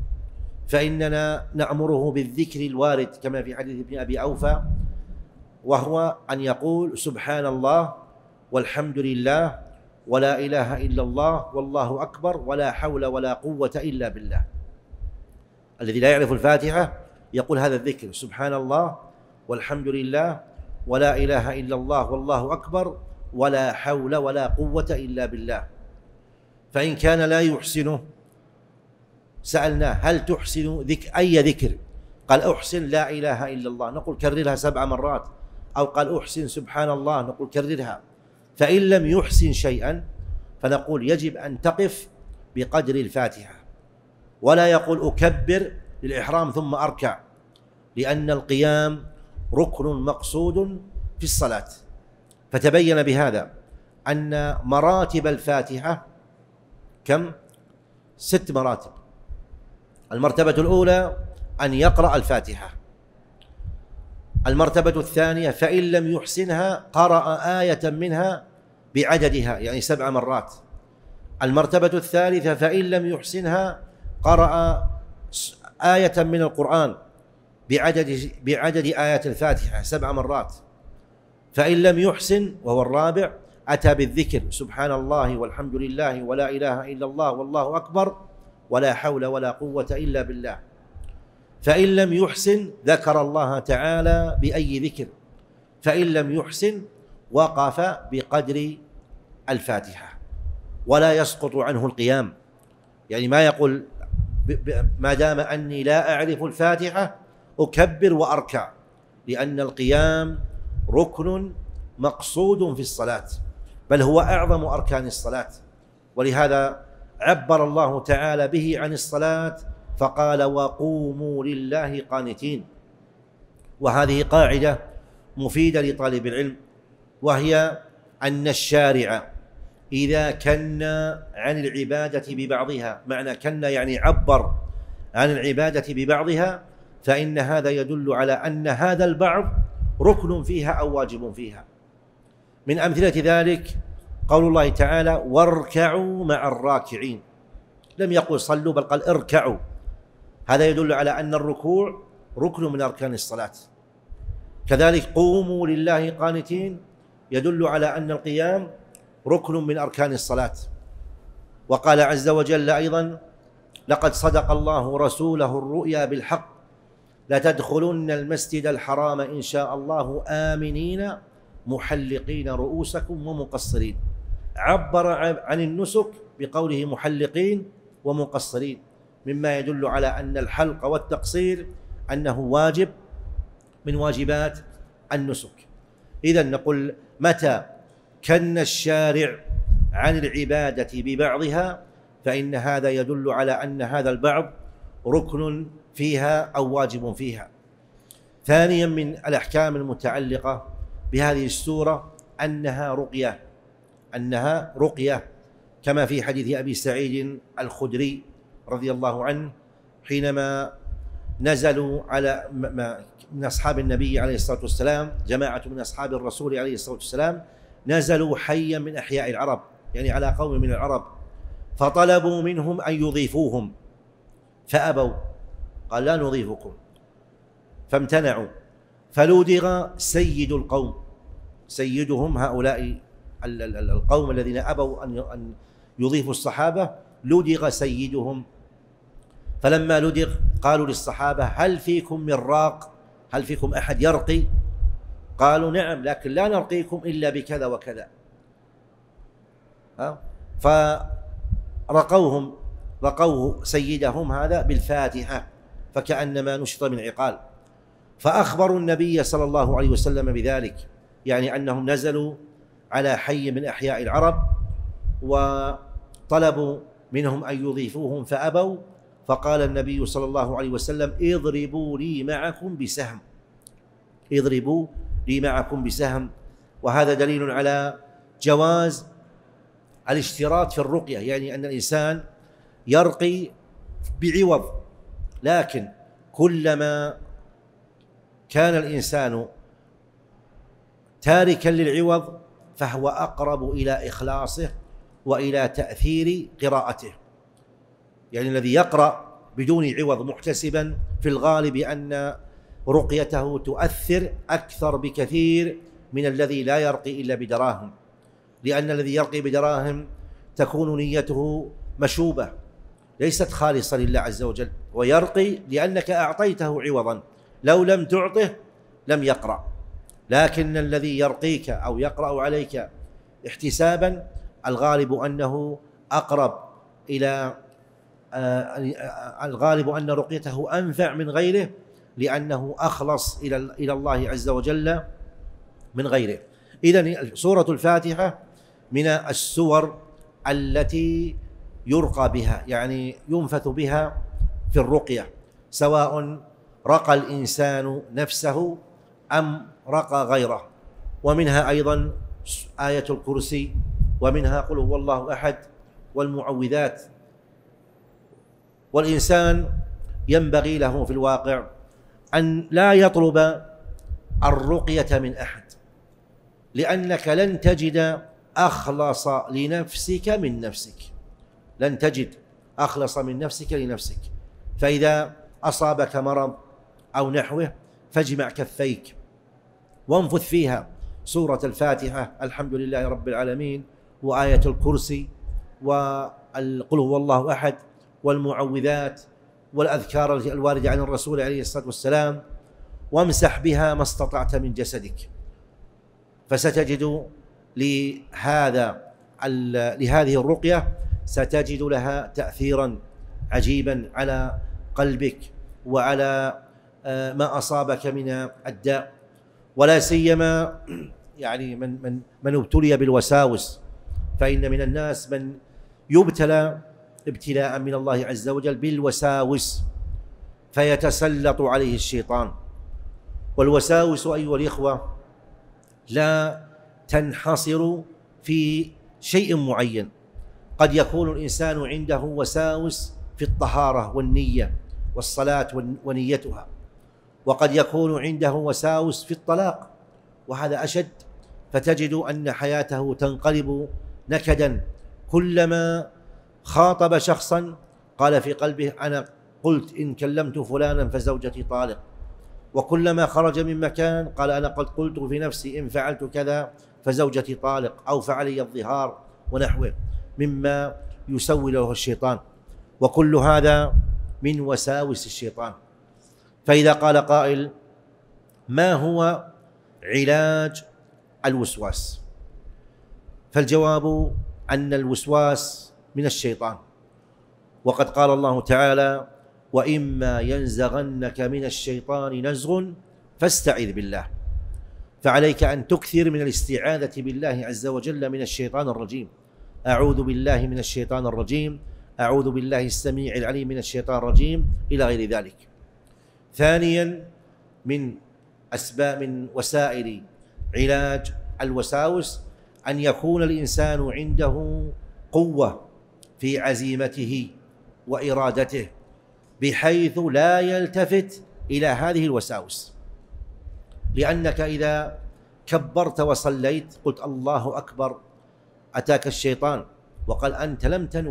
فإننا نأمره بالذكر الوارد كما في حديث ابن أبي أوفى، وهو أن يقول: سبحان الله والحمد لله ولا إله إلا الله والله أكبر ولا حول ولا قوة إلا بالله. الذي لا يعرف الفاتحة يقول هذا الذكر: سبحان الله والحمد لله ولا إله إلا الله والله أكبر ولا حول ولا قوة إلا بالله. فإن كان لا يحسنه سألناه: هل تحسن أي ذكر؟ قال: أحسن لا إله إلا الله، نقول كررها 7 مرات. أو قال: أحسن سبحان الله، نقول كررها. فإن لم يحسن شيئا فنقول يجب أن تقف بقدر الفاتحة، ولا يقول أكبر للإحرام ثم أركع، لأن القيام ركن مقصود في الصلاة. فتبين بهذا أن مراتب الفاتحة كم؟ 6 مراتب. المرتبة الأولى أن يقرأ الفاتحة. المرتبة الثانية فإن لم يحسنها قرأ آية منها بعددها، يعني 7 مرات. المرتبة الثالثة فإن لم يحسنها قرأ آية من القرآن بعدد آيات الفاتحة 7 مرات. فإن لم يحسن، وهو الرابع، أتى بالذكر: سبحان الله والحمد لله ولا إله إلا الله والله أكبر ولا حول ولا قوة إلا بالله. فإن لم يحسن ذكر الله تعالى بأي ذكر، فإن لم يحسن وقف بقدر الفاتحة ولا يسقط عنه القيام. يعني ما يقول ما دام أني لا أعرف الفاتحة أكبر وأركع، لأن القيام ركن مقصود في الصلاة، بل هو أعظم أركان الصلاة، ولهذا عبر الله تعالى به عن الصلاة فقال وقوموا لله قانتين. وهذه قاعدة مفيدة لطالب العلم، وهي أن الشارع إذا كن عن العبادة ببعضها، معنى كن يعني عبر عن العبادة ببعضها، فإن هذا يدل على أن هذا البعض ركن فيها أو واجب فيها. من أمثلة ذلك قول الله تعالى واركعوا مع الراكعين، لم يقل صلوا بل قال اركعوا، هذا يدل على أن الركوع ركن من أركان الصلاة. كذلك قوموا لله قانتين يدل على أن القيام ركن من أركان الصلاة. وقال عز وجل أيضا لقد صدق الله رسوله الرؤيا بالحق لتدخلن المسجد الحرام إن شاء الله آمنين محلقين رؤوسكم ومقصرين، عبر عن النسك بقوله محلقين ومقصرين، مما يدل على أن الحلق والتقصير أنه واجب من واجبات النسك. إذن نقول متى كن الشارع عن العبادة ببعضها فإن هذا يدل على أن هذا البعض ركن فيها أو واجب فيها. ثانيا من الأحكام المتعلقة بهذه السورة أنها رقية كما في حديث أبي سعيد الخدري رضي الله عنه حينما نزلوا على من أصحاب النبي عليه الصلاة والسلام، جماعة من أصحاب الرسول عليه الصلاة والسلام نزلوا حيا من أحياء العرب، يعني على قوم من العرب، فطلبوا منهم أن يضيفوهم فأبوا، قال لا نضيفكم، فامتنعوا، فلودغ سيد القوم، سيدهم هؤلاء القوم الذين أبوا أن يضيفوا الصحابة، لودغ سيدهم. فلما لدغ قالوا للصحابة هل فيكم من راق؟ هل فيكم أحد يرقي؟ قالوا نعم لكن لا نرقيكم إلا بكذا وكذا. رقوه سيدهم هذا بالفاتحة فكأنما نشط من عقال، فأخبروا النبي صلى الله عليه وسلم بذلك، يعني أنهم نزلوا على حي من أحياء العرب وطلبوا منهم أن يضيفوهم فأبوا، فقال النبي صلى الله عليه وسلم اضربوا لي معكم بسهم، اضربوا لي معكم بسهم. وهذا دليل على جواز الاشتراط في الرقية، يعني أن الإنسان يرقي بعوض، لكن كلما كان الإنسان تاركا للعوض فهو أقرب إلى إخلاصه وإلى تأثير قراءته. يعني الذي يقرأ بدون عوض محتسبا في الغالب أن رقيته تؤثر أكثر بكثير من الذي لا يرقي إلا بدراهم، لأن الذي يرقي بدراهم تكون نيته مشوبة ليست خالصة لله عز وجل، ويرقي لأنك أعطيته عوضا، لو لم تعطه لم يقرأ. لكن الذي يرقيك أو يقرأ عليك احتسابا الغالب أنه أقرب إلى الغالب أن رقيته أنفع من غيره، لأنه أخلص إلى الله عز وجل من غيره. إذن سورة الفاتحة من السور التي يرقى بها، يعني ينفث بها في الرقية، سواء رقى الإنسان نفسه أم رقى غيره. ومنها أيضا آية الكرسي، ومنها قل هو الله أحد والمعوذات. والإنسان ينبغي له في الواقع أن لا يطلب الرقية من أحد، لأنك لن تجد أخلص لنفسك من نفسك، لن تجد أخلص من نفسك لنفسك. فإذا أصابك مرض أو نحوه فاجمع كفيك وانفث فيها سورة الفاتحة، الحمد لله رب العالمين، وآية الكرسي، وقل هو الله أحد، والمعوذات والأذكار الواردة عن الرسول عليه الصلاة والسلام، وامسح بها ما استطعت من جسدك. فستجد لهذه الرقية ستجد لها تأثيرا عجيبا على قلبك وعلى ما أصابك من الداء، ولا سيما يعني من ابتلي بالوساوس، فإن من الناس من يبتلى ابتلاء من الله عز وجل بالوساوس فيتسلط عليه الشيطان. والوساوس أيها الإخوة لا تنحصر في شيء معين، قد يكون الإنسان عنده وساوس في الطهارة والنية والصلاة ونيتها، وقد يكون عنده وساوس في الطلاق، وهذا أشد، فتجد أن حياته تنقلب نكدا. كلما خاطب شخصا قال في قلبه أنا قلت إن كلمت فلانا فزوجتي طالق، وكلما خرج من مكان قال أنا قد قلت في نفسي إن فعلت كذا فزوجتي طالق أو فعلي الظهار ونحوه مما يسول له الشيطان، وكل هذا من وساوس الشيطان. فإذا قال قائل ما هو علاج الوسواس؟ فالجواب أن الوسواس من الشيطان، وقد قال الله تعالى وإما ينزغنك من الشيطان نزغ فاستعذ بالله. فعليك أن تكثر من الاستعاذة بالله عز وجل من الشيطان الرجيم. أعوذ بالله من الشيطان الرجيم، أعوذ بالله السميع العليم من الشيطان الرجيم، إلى غير ذلك. ثانيا من وسائل علاج الوساوس أن يكون الإنسان عنده قوة في عزيمته وإرادته بحيث لا يلتفت إلى هذه الوساوس، لأنك إذا كبرت وصليت قلت الله أكبر أتاك الشيطان وقال أنت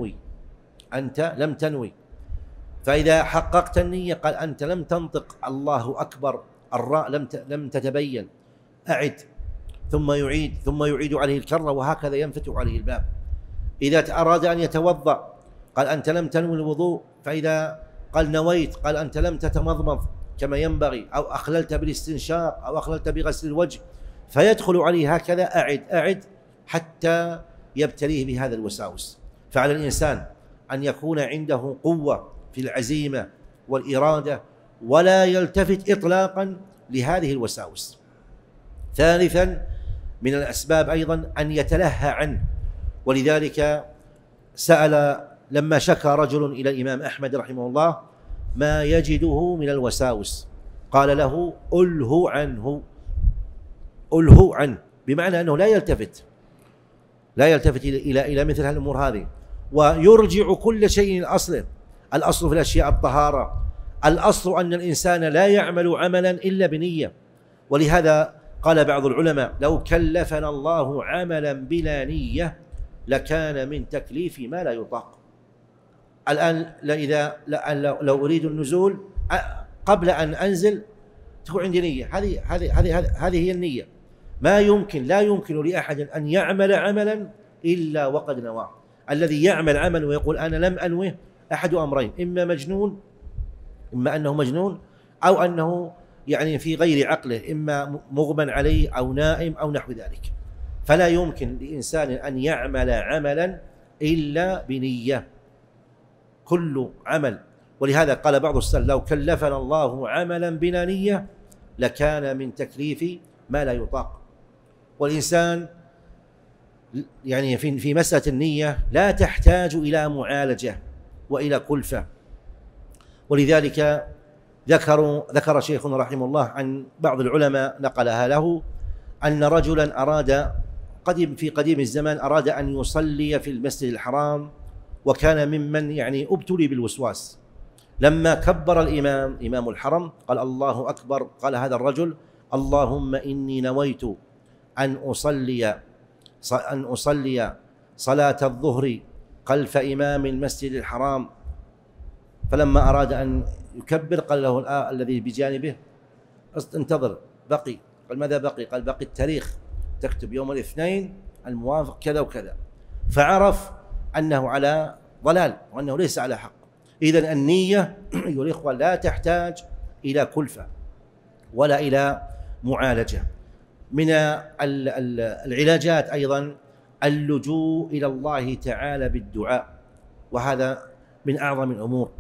لم تنوي، فإذا حققت النية قال أنت لم تنطق الله أكبر، الراء لم تتبين، أعد ثم يعيد عليه الكرة، وهكذا ينفتح عليه الباب. إذا أراد أن يتوضأ قال أنت لم تنوي الوضوء، فإذا قال نويت قال أنت لم تتمضمض كما ينبغي، أو أخللت بالاستنشاق أو أخللت بغسل الوجه، فيدخل عليه هكذا أعد حتى يبتليه بهذا الوساوس. فعلى الإنسان أن يكون عنده قوة في العزيمة والإرادة ولا يلتفت إطلاقا لهذه الوساوس. ثالثا من الأسباب أيضا أن يتلهى عنه، ولذلك لما شكى رجل إلى الإمام أحمد رحمه الله ما يجده من الوساوس قال له أله عنه، بمعنى أنه لا يلتفت إلى مثل هالأمور هذه، ويرجع كل شيء لأصله. الأصل في الأشياء الطهارة، الأصل أن الإنسان لا يعمل عملا إلا بنية. ولهذا قال بعض العلماء لو كلفنا الله عملا بلا نية لكان من تكليف ما لا يطاق. الآن لو أريد النزول قبل أن أنزل تكون عندي نية، هذه هي النية. لا يمكن لأحد أن يعمل عملا إلا وقد نواه. الذي يعمل عمل ويقول أنا لم أنوه أحد أمرين، إما أنه مجنون أو أنه يعني في غير عقله، إما مغمى عليه أو نائم أو نحو ذلك. فلا يمكن لإنسان أن يعمل عملا إلا بنية، كل عمل. ولهذا قال بعض السلف لو كلفنا الله عملا بلا نية لكان من تكليف ما لا يطاق. والإنسان يعني في مسألة النية لا تحتاج إلى معالجة وإلى كلفة. ولذلك ذكر شيخنا رحمه الله عن بعض العلماء نقلها له أن رجلا في قديم الزمان أراد أن يصلي في المسجد الحرام، وكان ممن يعني ابتلي بالوسواس. لما كبر إمام الحرم قال الله أكبر، قال هذا الرجل اللهم إني نويت أن أصلي صلاة الظهر خلف إمام المسجد الحرام. فلما أراد أن يكبر قال له الذي بجانبه انتظر، بقي. قال ماذا بقي؟ قال بقي التاريخ، تكتب يوم الاثنين الموافق كذا وكذا. فعرف أنه على ضلال وأنه ليس على حق. إذن النية أيها الإخوة لا تحتاج إلى كلفة ولا إلى معالجة. من العلاجات أيضا اللجوء إلى الله تعالى بالدعاء، وهذا من أعظم الأمور،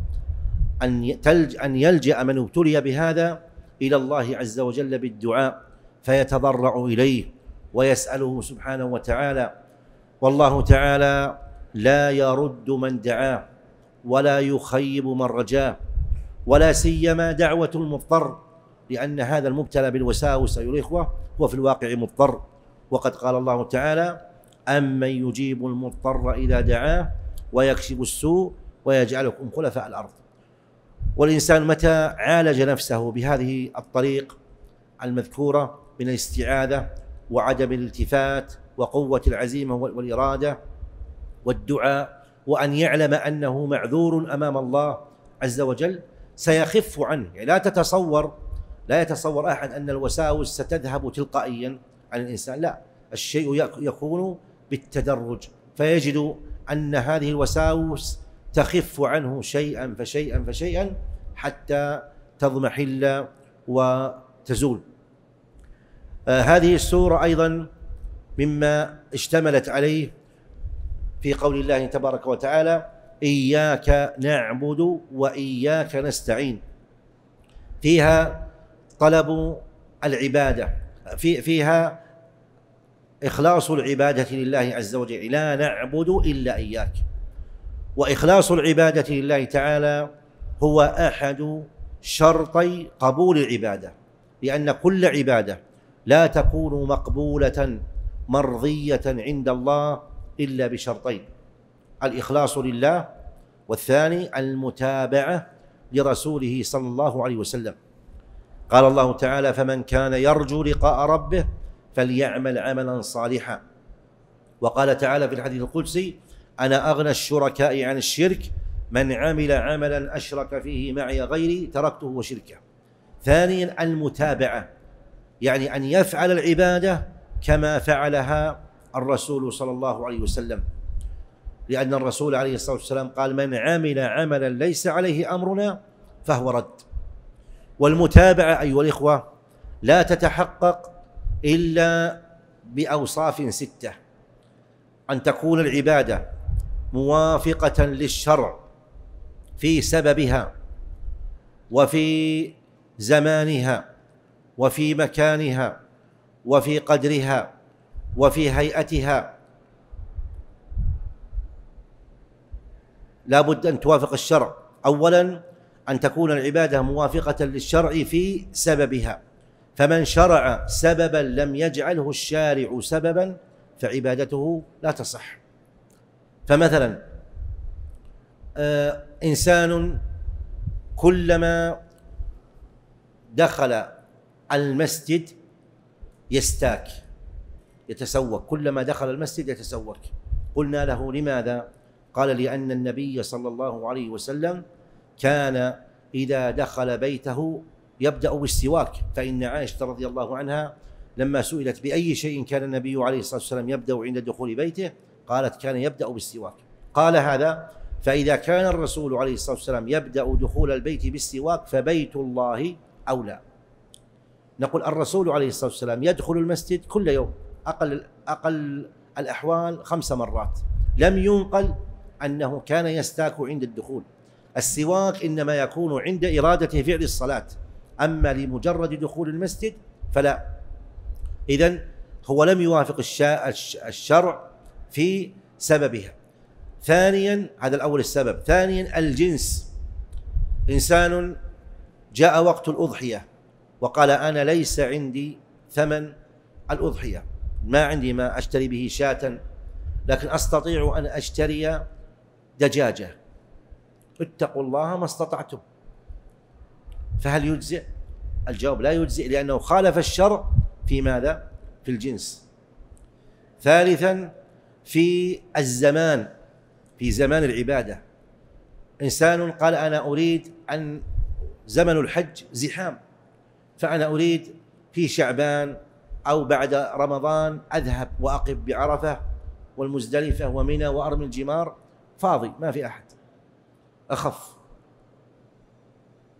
أن يلجأ من ابتلي بهذا إلى الله عز وجل بالدعاء، فيتضرع إليه ويسأله سبحانه وتعالى. والله تعالى لا يرد من دعاه ولا يخيب من رجاه، ولا سيما دعوة المضطر، لأن هذا المبتلى بالوساوس أيها الإخوة هو في الواقع مضطر. وقد قال الله تعالى: أمن يجيب المضطر إذا دعاه ويكشف السوء ويجعلكم خلفاء الأرض. والإنسان متى عالج نفسه بهذه الطريق المذكورة من الاستعاذة وعدم الالتفات وقوة العزيمة والإرادة والدعاء، وأن يعلم أنه معذور أمام الله عز وجل، سيخف عنه. يعني لا يتصور أحد أن الوساوس ستذهب تلقائيا عن الإنسان، لا، الشيء يكون بالتدرج، فيجد أن هذه الوساوس تخف عنه شيئا فشيئا فشيئا حتى تضمحل وتزول. هذه السورة أيضا مما اشتملت عليه في قول الله تبارك وتعالى: إياك نعبد وإياك نستعين. فيها طلب العبادة، فيها إخلاص العبادة لله عز وجل، لا نعبد إلا إياك. وإخلاص العبادة لله تعالى هو أحد شرطي قبول العبادة، لأن كل عبادة لا تكون مقبولة مرضية عند الله إلا بشرطين: الإخلاص لله، والثاني المتابعة لرسوله صلى الله عليه وسلم. قال الله تعالى: فمن كان يرجو لقاء ربه فليعمل عملا صالحا. وقال تعالى في الحديث القدسي: أنا أغنى الشركاء عن الشرك، من عمل عملا أشرك فيه معي غيري تركته وشركه. ثانيا المتابعة، يعني أن يفعل العبادة كما فعلها الرسول صلى الله عليه وسلم، لأن الرسول عليه الصلاة والسلام قال: من عمل عملا ليس عليه أمرنا فهو رد. والمتابعة أيها الإخوة لا تتحقق إلا بأوصاف 6: أن تكون العبادة موافقة للشرع في سببها وفي زمانها وفي مكانها وفي قدرها وفي هيئتها، لا بد أن توافق الشرع. أولا أن تكون العبادة موافقة للشرع في سببها، فمن شرع سببا لم يجعله الشارع سببا فعبادته لا تصح. فمثلا إنسان كلما دخل المسجد يستاك، يتسوك، كلما دخل المسجد يتسوك. قلنا له: لماذا؟ قال: لأن النبي صلى الله عليه وسلم كان إذا دخل بيته يبدأ بالسواك. فإن عائشة رضي الله عنها لما سئلت بأي شيء كان النبي عليه الصلاة والسلام يبدأ عند دخول بيته، قالت: كان يبدأ بالسواك. قال هذا: فإذا كان الرسول عليه الصلاة والسلام يبدأ دخول البيت بالسواك فبيت الله أولى. نقول الرسول عليه الصلاة والسلام يدخل المسجد كل يوم، أقل الأحوال 5 مرات، لم ينقل أنه كان يستاك عند الدخول. السواك إنما يكون عند إرادة فعل الصلاة، أما لمجرد دخول المسجد فلا. إذن هو لم يوافق الشرع في سببها. ثانيا، هذا الأول السبب. ثانيا الجنس، إنسان جاء وقت الأضحية وقال: أنا ليس عندي ثمن الأضحية، ما عندي ما أشتري به شاة، لكن أستطيع أن أشتري دجاجة. اتقوا الله ما استطعتم. فهل يجزئ؟ الجواب: لا يجزئ، لأنه خالف الشرع في ماذا؟ في الجنس. ثالثا في الزمان، في زمان العبادة، إنسان قال: أنا أريد أن زمن الحج زحام، فأنا أريد في شعبان أو بعد رمضان أذهب وأقف بعرفة والمزدلفة ومنى وأرمي الجمار، فاضي ما في أحد، أخف.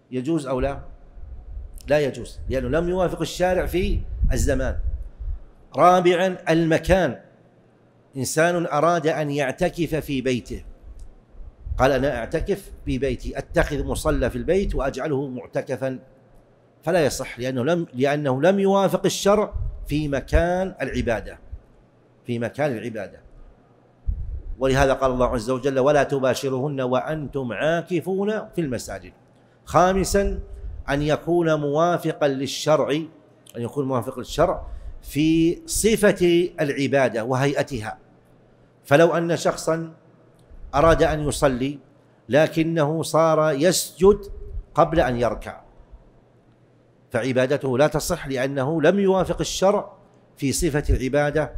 يجوز أو لا؟ لا يجوز، لأنه لم يوافق الشارع في الزمان. رابعا المكان، إنسان أراد أن يعتكف في بيته، قال أنا أعتكف في بيتي، أتخذ مصلى في البيت وأجعله معتكفا، فلا يصح، لأنه لم يوافق الشرع في مكان العبادة، في مكان العبادة. ولهذا قال الله عز وجل ولا تباشرهن وأنتم عاكفون في المساجد. خامسا أن يكون موافقا للشرع، أن يكون موافق للشرع في صفة العبادة وهيئتها. فلو أن شخصا أراد أن يصلي لكنه صار يسجد قبل أن يركع، فعبادته لا تصح، لأنه لم يوافق الشرع في صفة العبادة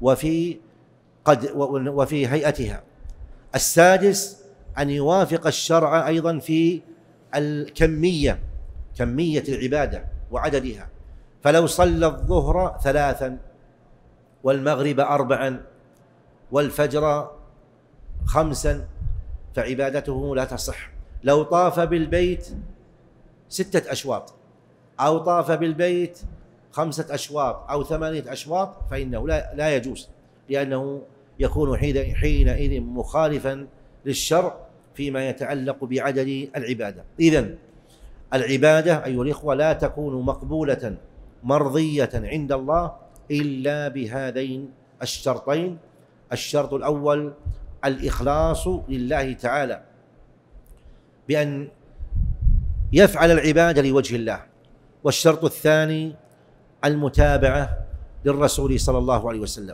وفي هيئتها. السادس أن يوافق الشرع أيضا في الكمية، كمية العبادة وعددها. فلو صلى الظهر 3 والمغرب 4 والفجر 5 فعبادته لا تصح. لو طاف بالبيت 6 أشواط أو طاف بالبيت 5 أشواط أو 8 أشواط فإنه لا يجوز، لأنه يكون حينئذ مخالفا للشرع فيما يتعلق بعدد العبادة. إذن العبادة أيها الإخوة لا تكون مقبولة مرضية عند الله إلا بهذين الشرطين. الشرط الأول الإخلاص لله تعالى بأن يفعل العبادة لوجه الله، والشرط الثاني المتابعة للرسول صلى الله عليه وسلم.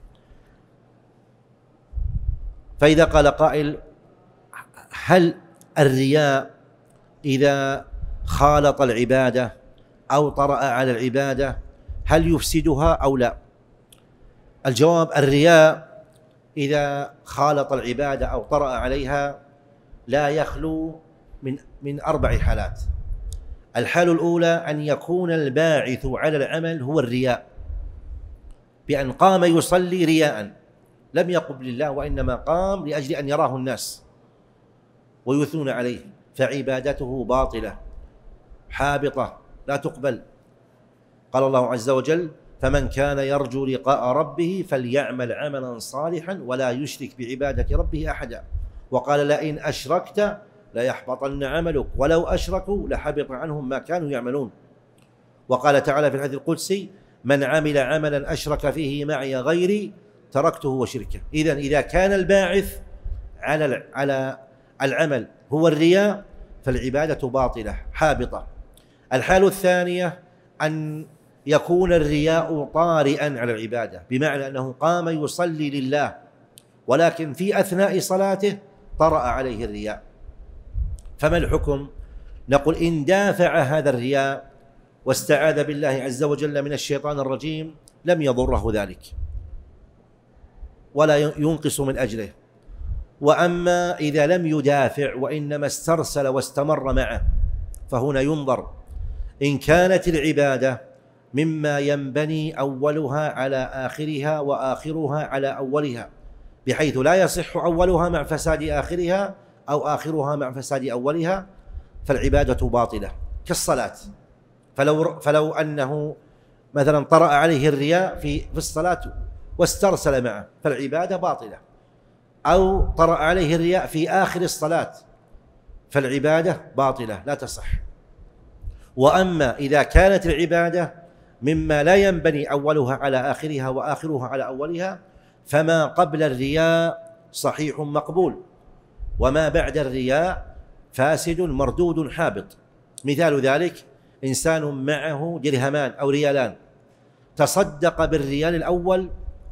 فإذا قال قائل هل الرياء إذا خالط العبادة أو طرأ على العبادة هل يفسدها أو لا؟ الجواب الرياء إذا خالط العبادة أو طرأ عليها لا يخلو من 4 حالات. الحالة الأولى أن يكون الباعث على العمل هو الرياء، بأن قام يصلي رياء، لم يقم لله وإنما قام لأجل أن يراه الناس ويثنون عليه، فعبادته باطلة حابطة لا تقبل. قال الله عز وجل فمن كان يرجو لقاء ربه فليعمل عملا صالحا ولا يشرك بعبادة ربه أحدا. وقال لئن أشركت ليحبطن عملك ولو أشركوا لحبط عنهم ما كانوا يعملون. وقال تعالى في الحديث القدسي من عمل عملا أشرك فيه معي غيري تركته وشركه. إذن إذا كان الباعث على العمل هو الرياء فالعبادة باطلة حابطة. الحالة الثانية أن يكون الرياء طارئا على العبادة، بمعنى أنه قام يصلي لله ولكن في أثناء صلاته طرأ عليه الرياء، فما الحكم؟ نقول إن دافع هذا الرياء واستعاذ بالله عز وجل من الشيطان الرجيم لم يضره ذلك ولا ينقص من أجله. وأما إذا لم يدافع وإنما استرسل واستمر معه فهنا ينظر إن كانت العبادة مما ينبني أولها على آخرها وآخرها على أولها، بحيث لا يصح أولها مع فساد آخرها أو آخرها مع فساد أولها، فالعبادة باطلة كالصلاة. فلو أنه مثلا طرأ عليه الرياء في الصلاة واسترسل معه فالعبادة باطلة، أو طرأ عليه الرياء في آخر الصلاة فالعبادة باطلة لا تصح. وأما إذا كانت العبادة مما لا ينبني أولها على آخرها وآخرها على أولها فما قبل الرياء صحيح مقبول، وما بعد الرياء فاسد مردود حابط. مثال ذلك إنسان معه درهمان أو ريالان، تصدق بالريال الأول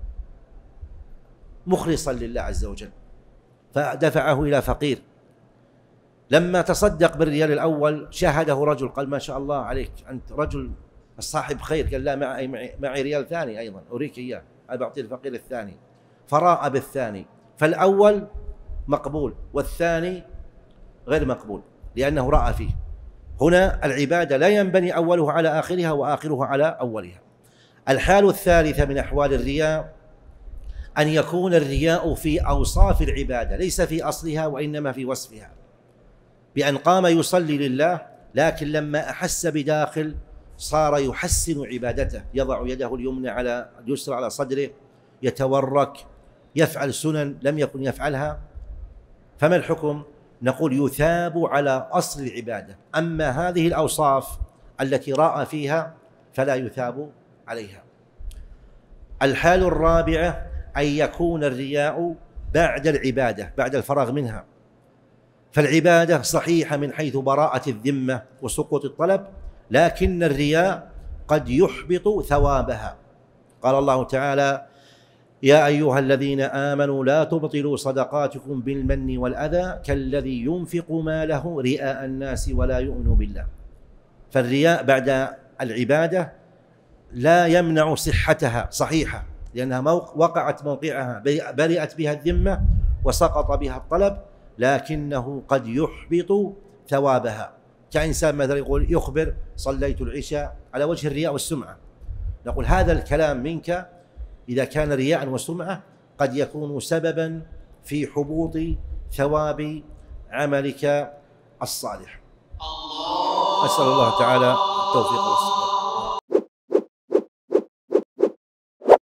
مخلصا لله عز وجل فدفعه إلى فقير، لما تصدق بالريال الأول شاهده رجل قال ما شاء الله عليك أنت رجل الصاحب خير، قال لا معي ريال ثاني أيضا أريك إياه أبى أعطي الفقير الثاني، فراء بالثاني، فالأول مقبول والثاني غير مقبول لأنه رأى فيه. هنا العبادة لا ينبني أولها على آخرها وآخرها على أولها. الحال الثالثة من أحوال الرياء أن يكون الرياء في أوصاف العبادة ليس في أصلها وإنما في وصفها، بأن قام يصلي لله لكن لما أحس بداخل صار يحسن عبادته، يضع يده اليمنى على اليسرى على صدره، يتورك، يفعل سنن لم يكن يفعلها. فما الحكم؟ نقول يثاب على أصل العبادة، أما هذه الأوصاف التي راى فيها فلا يثاب عليها. الحال الرابعة أن يكون الرياء بعد العبادة، بعد الفراغ منها، فالعبادة صحيحة من حيث براءة الذمة وسقوط الطلب، لكن الرياء قد يحبط ثوابها. قال الله تعالى: يا أيها الذين آمنوا لا تبطلوا صدقاتكم بالمن والأذى كالذي ينفق ماله رئاء الناس ولا يؤمن بالله. فالرياء بعد العبادة لا يمنع صحتها، صحيحة، لأنها وقعت موقعها، برئت بها الذمة وسقط بها الطلب، لكنه قد يحبط ثوابها. كإنسان مثلا يقول يخبر صليت العشاء على وجه الرياء والسمعة، نقول هذا الكلام منك إذا كان رياء وسمعة قد يكون سببا في حبوط ثواب عملك الصالح. أسأل الله تعالى التوفيق والسداد.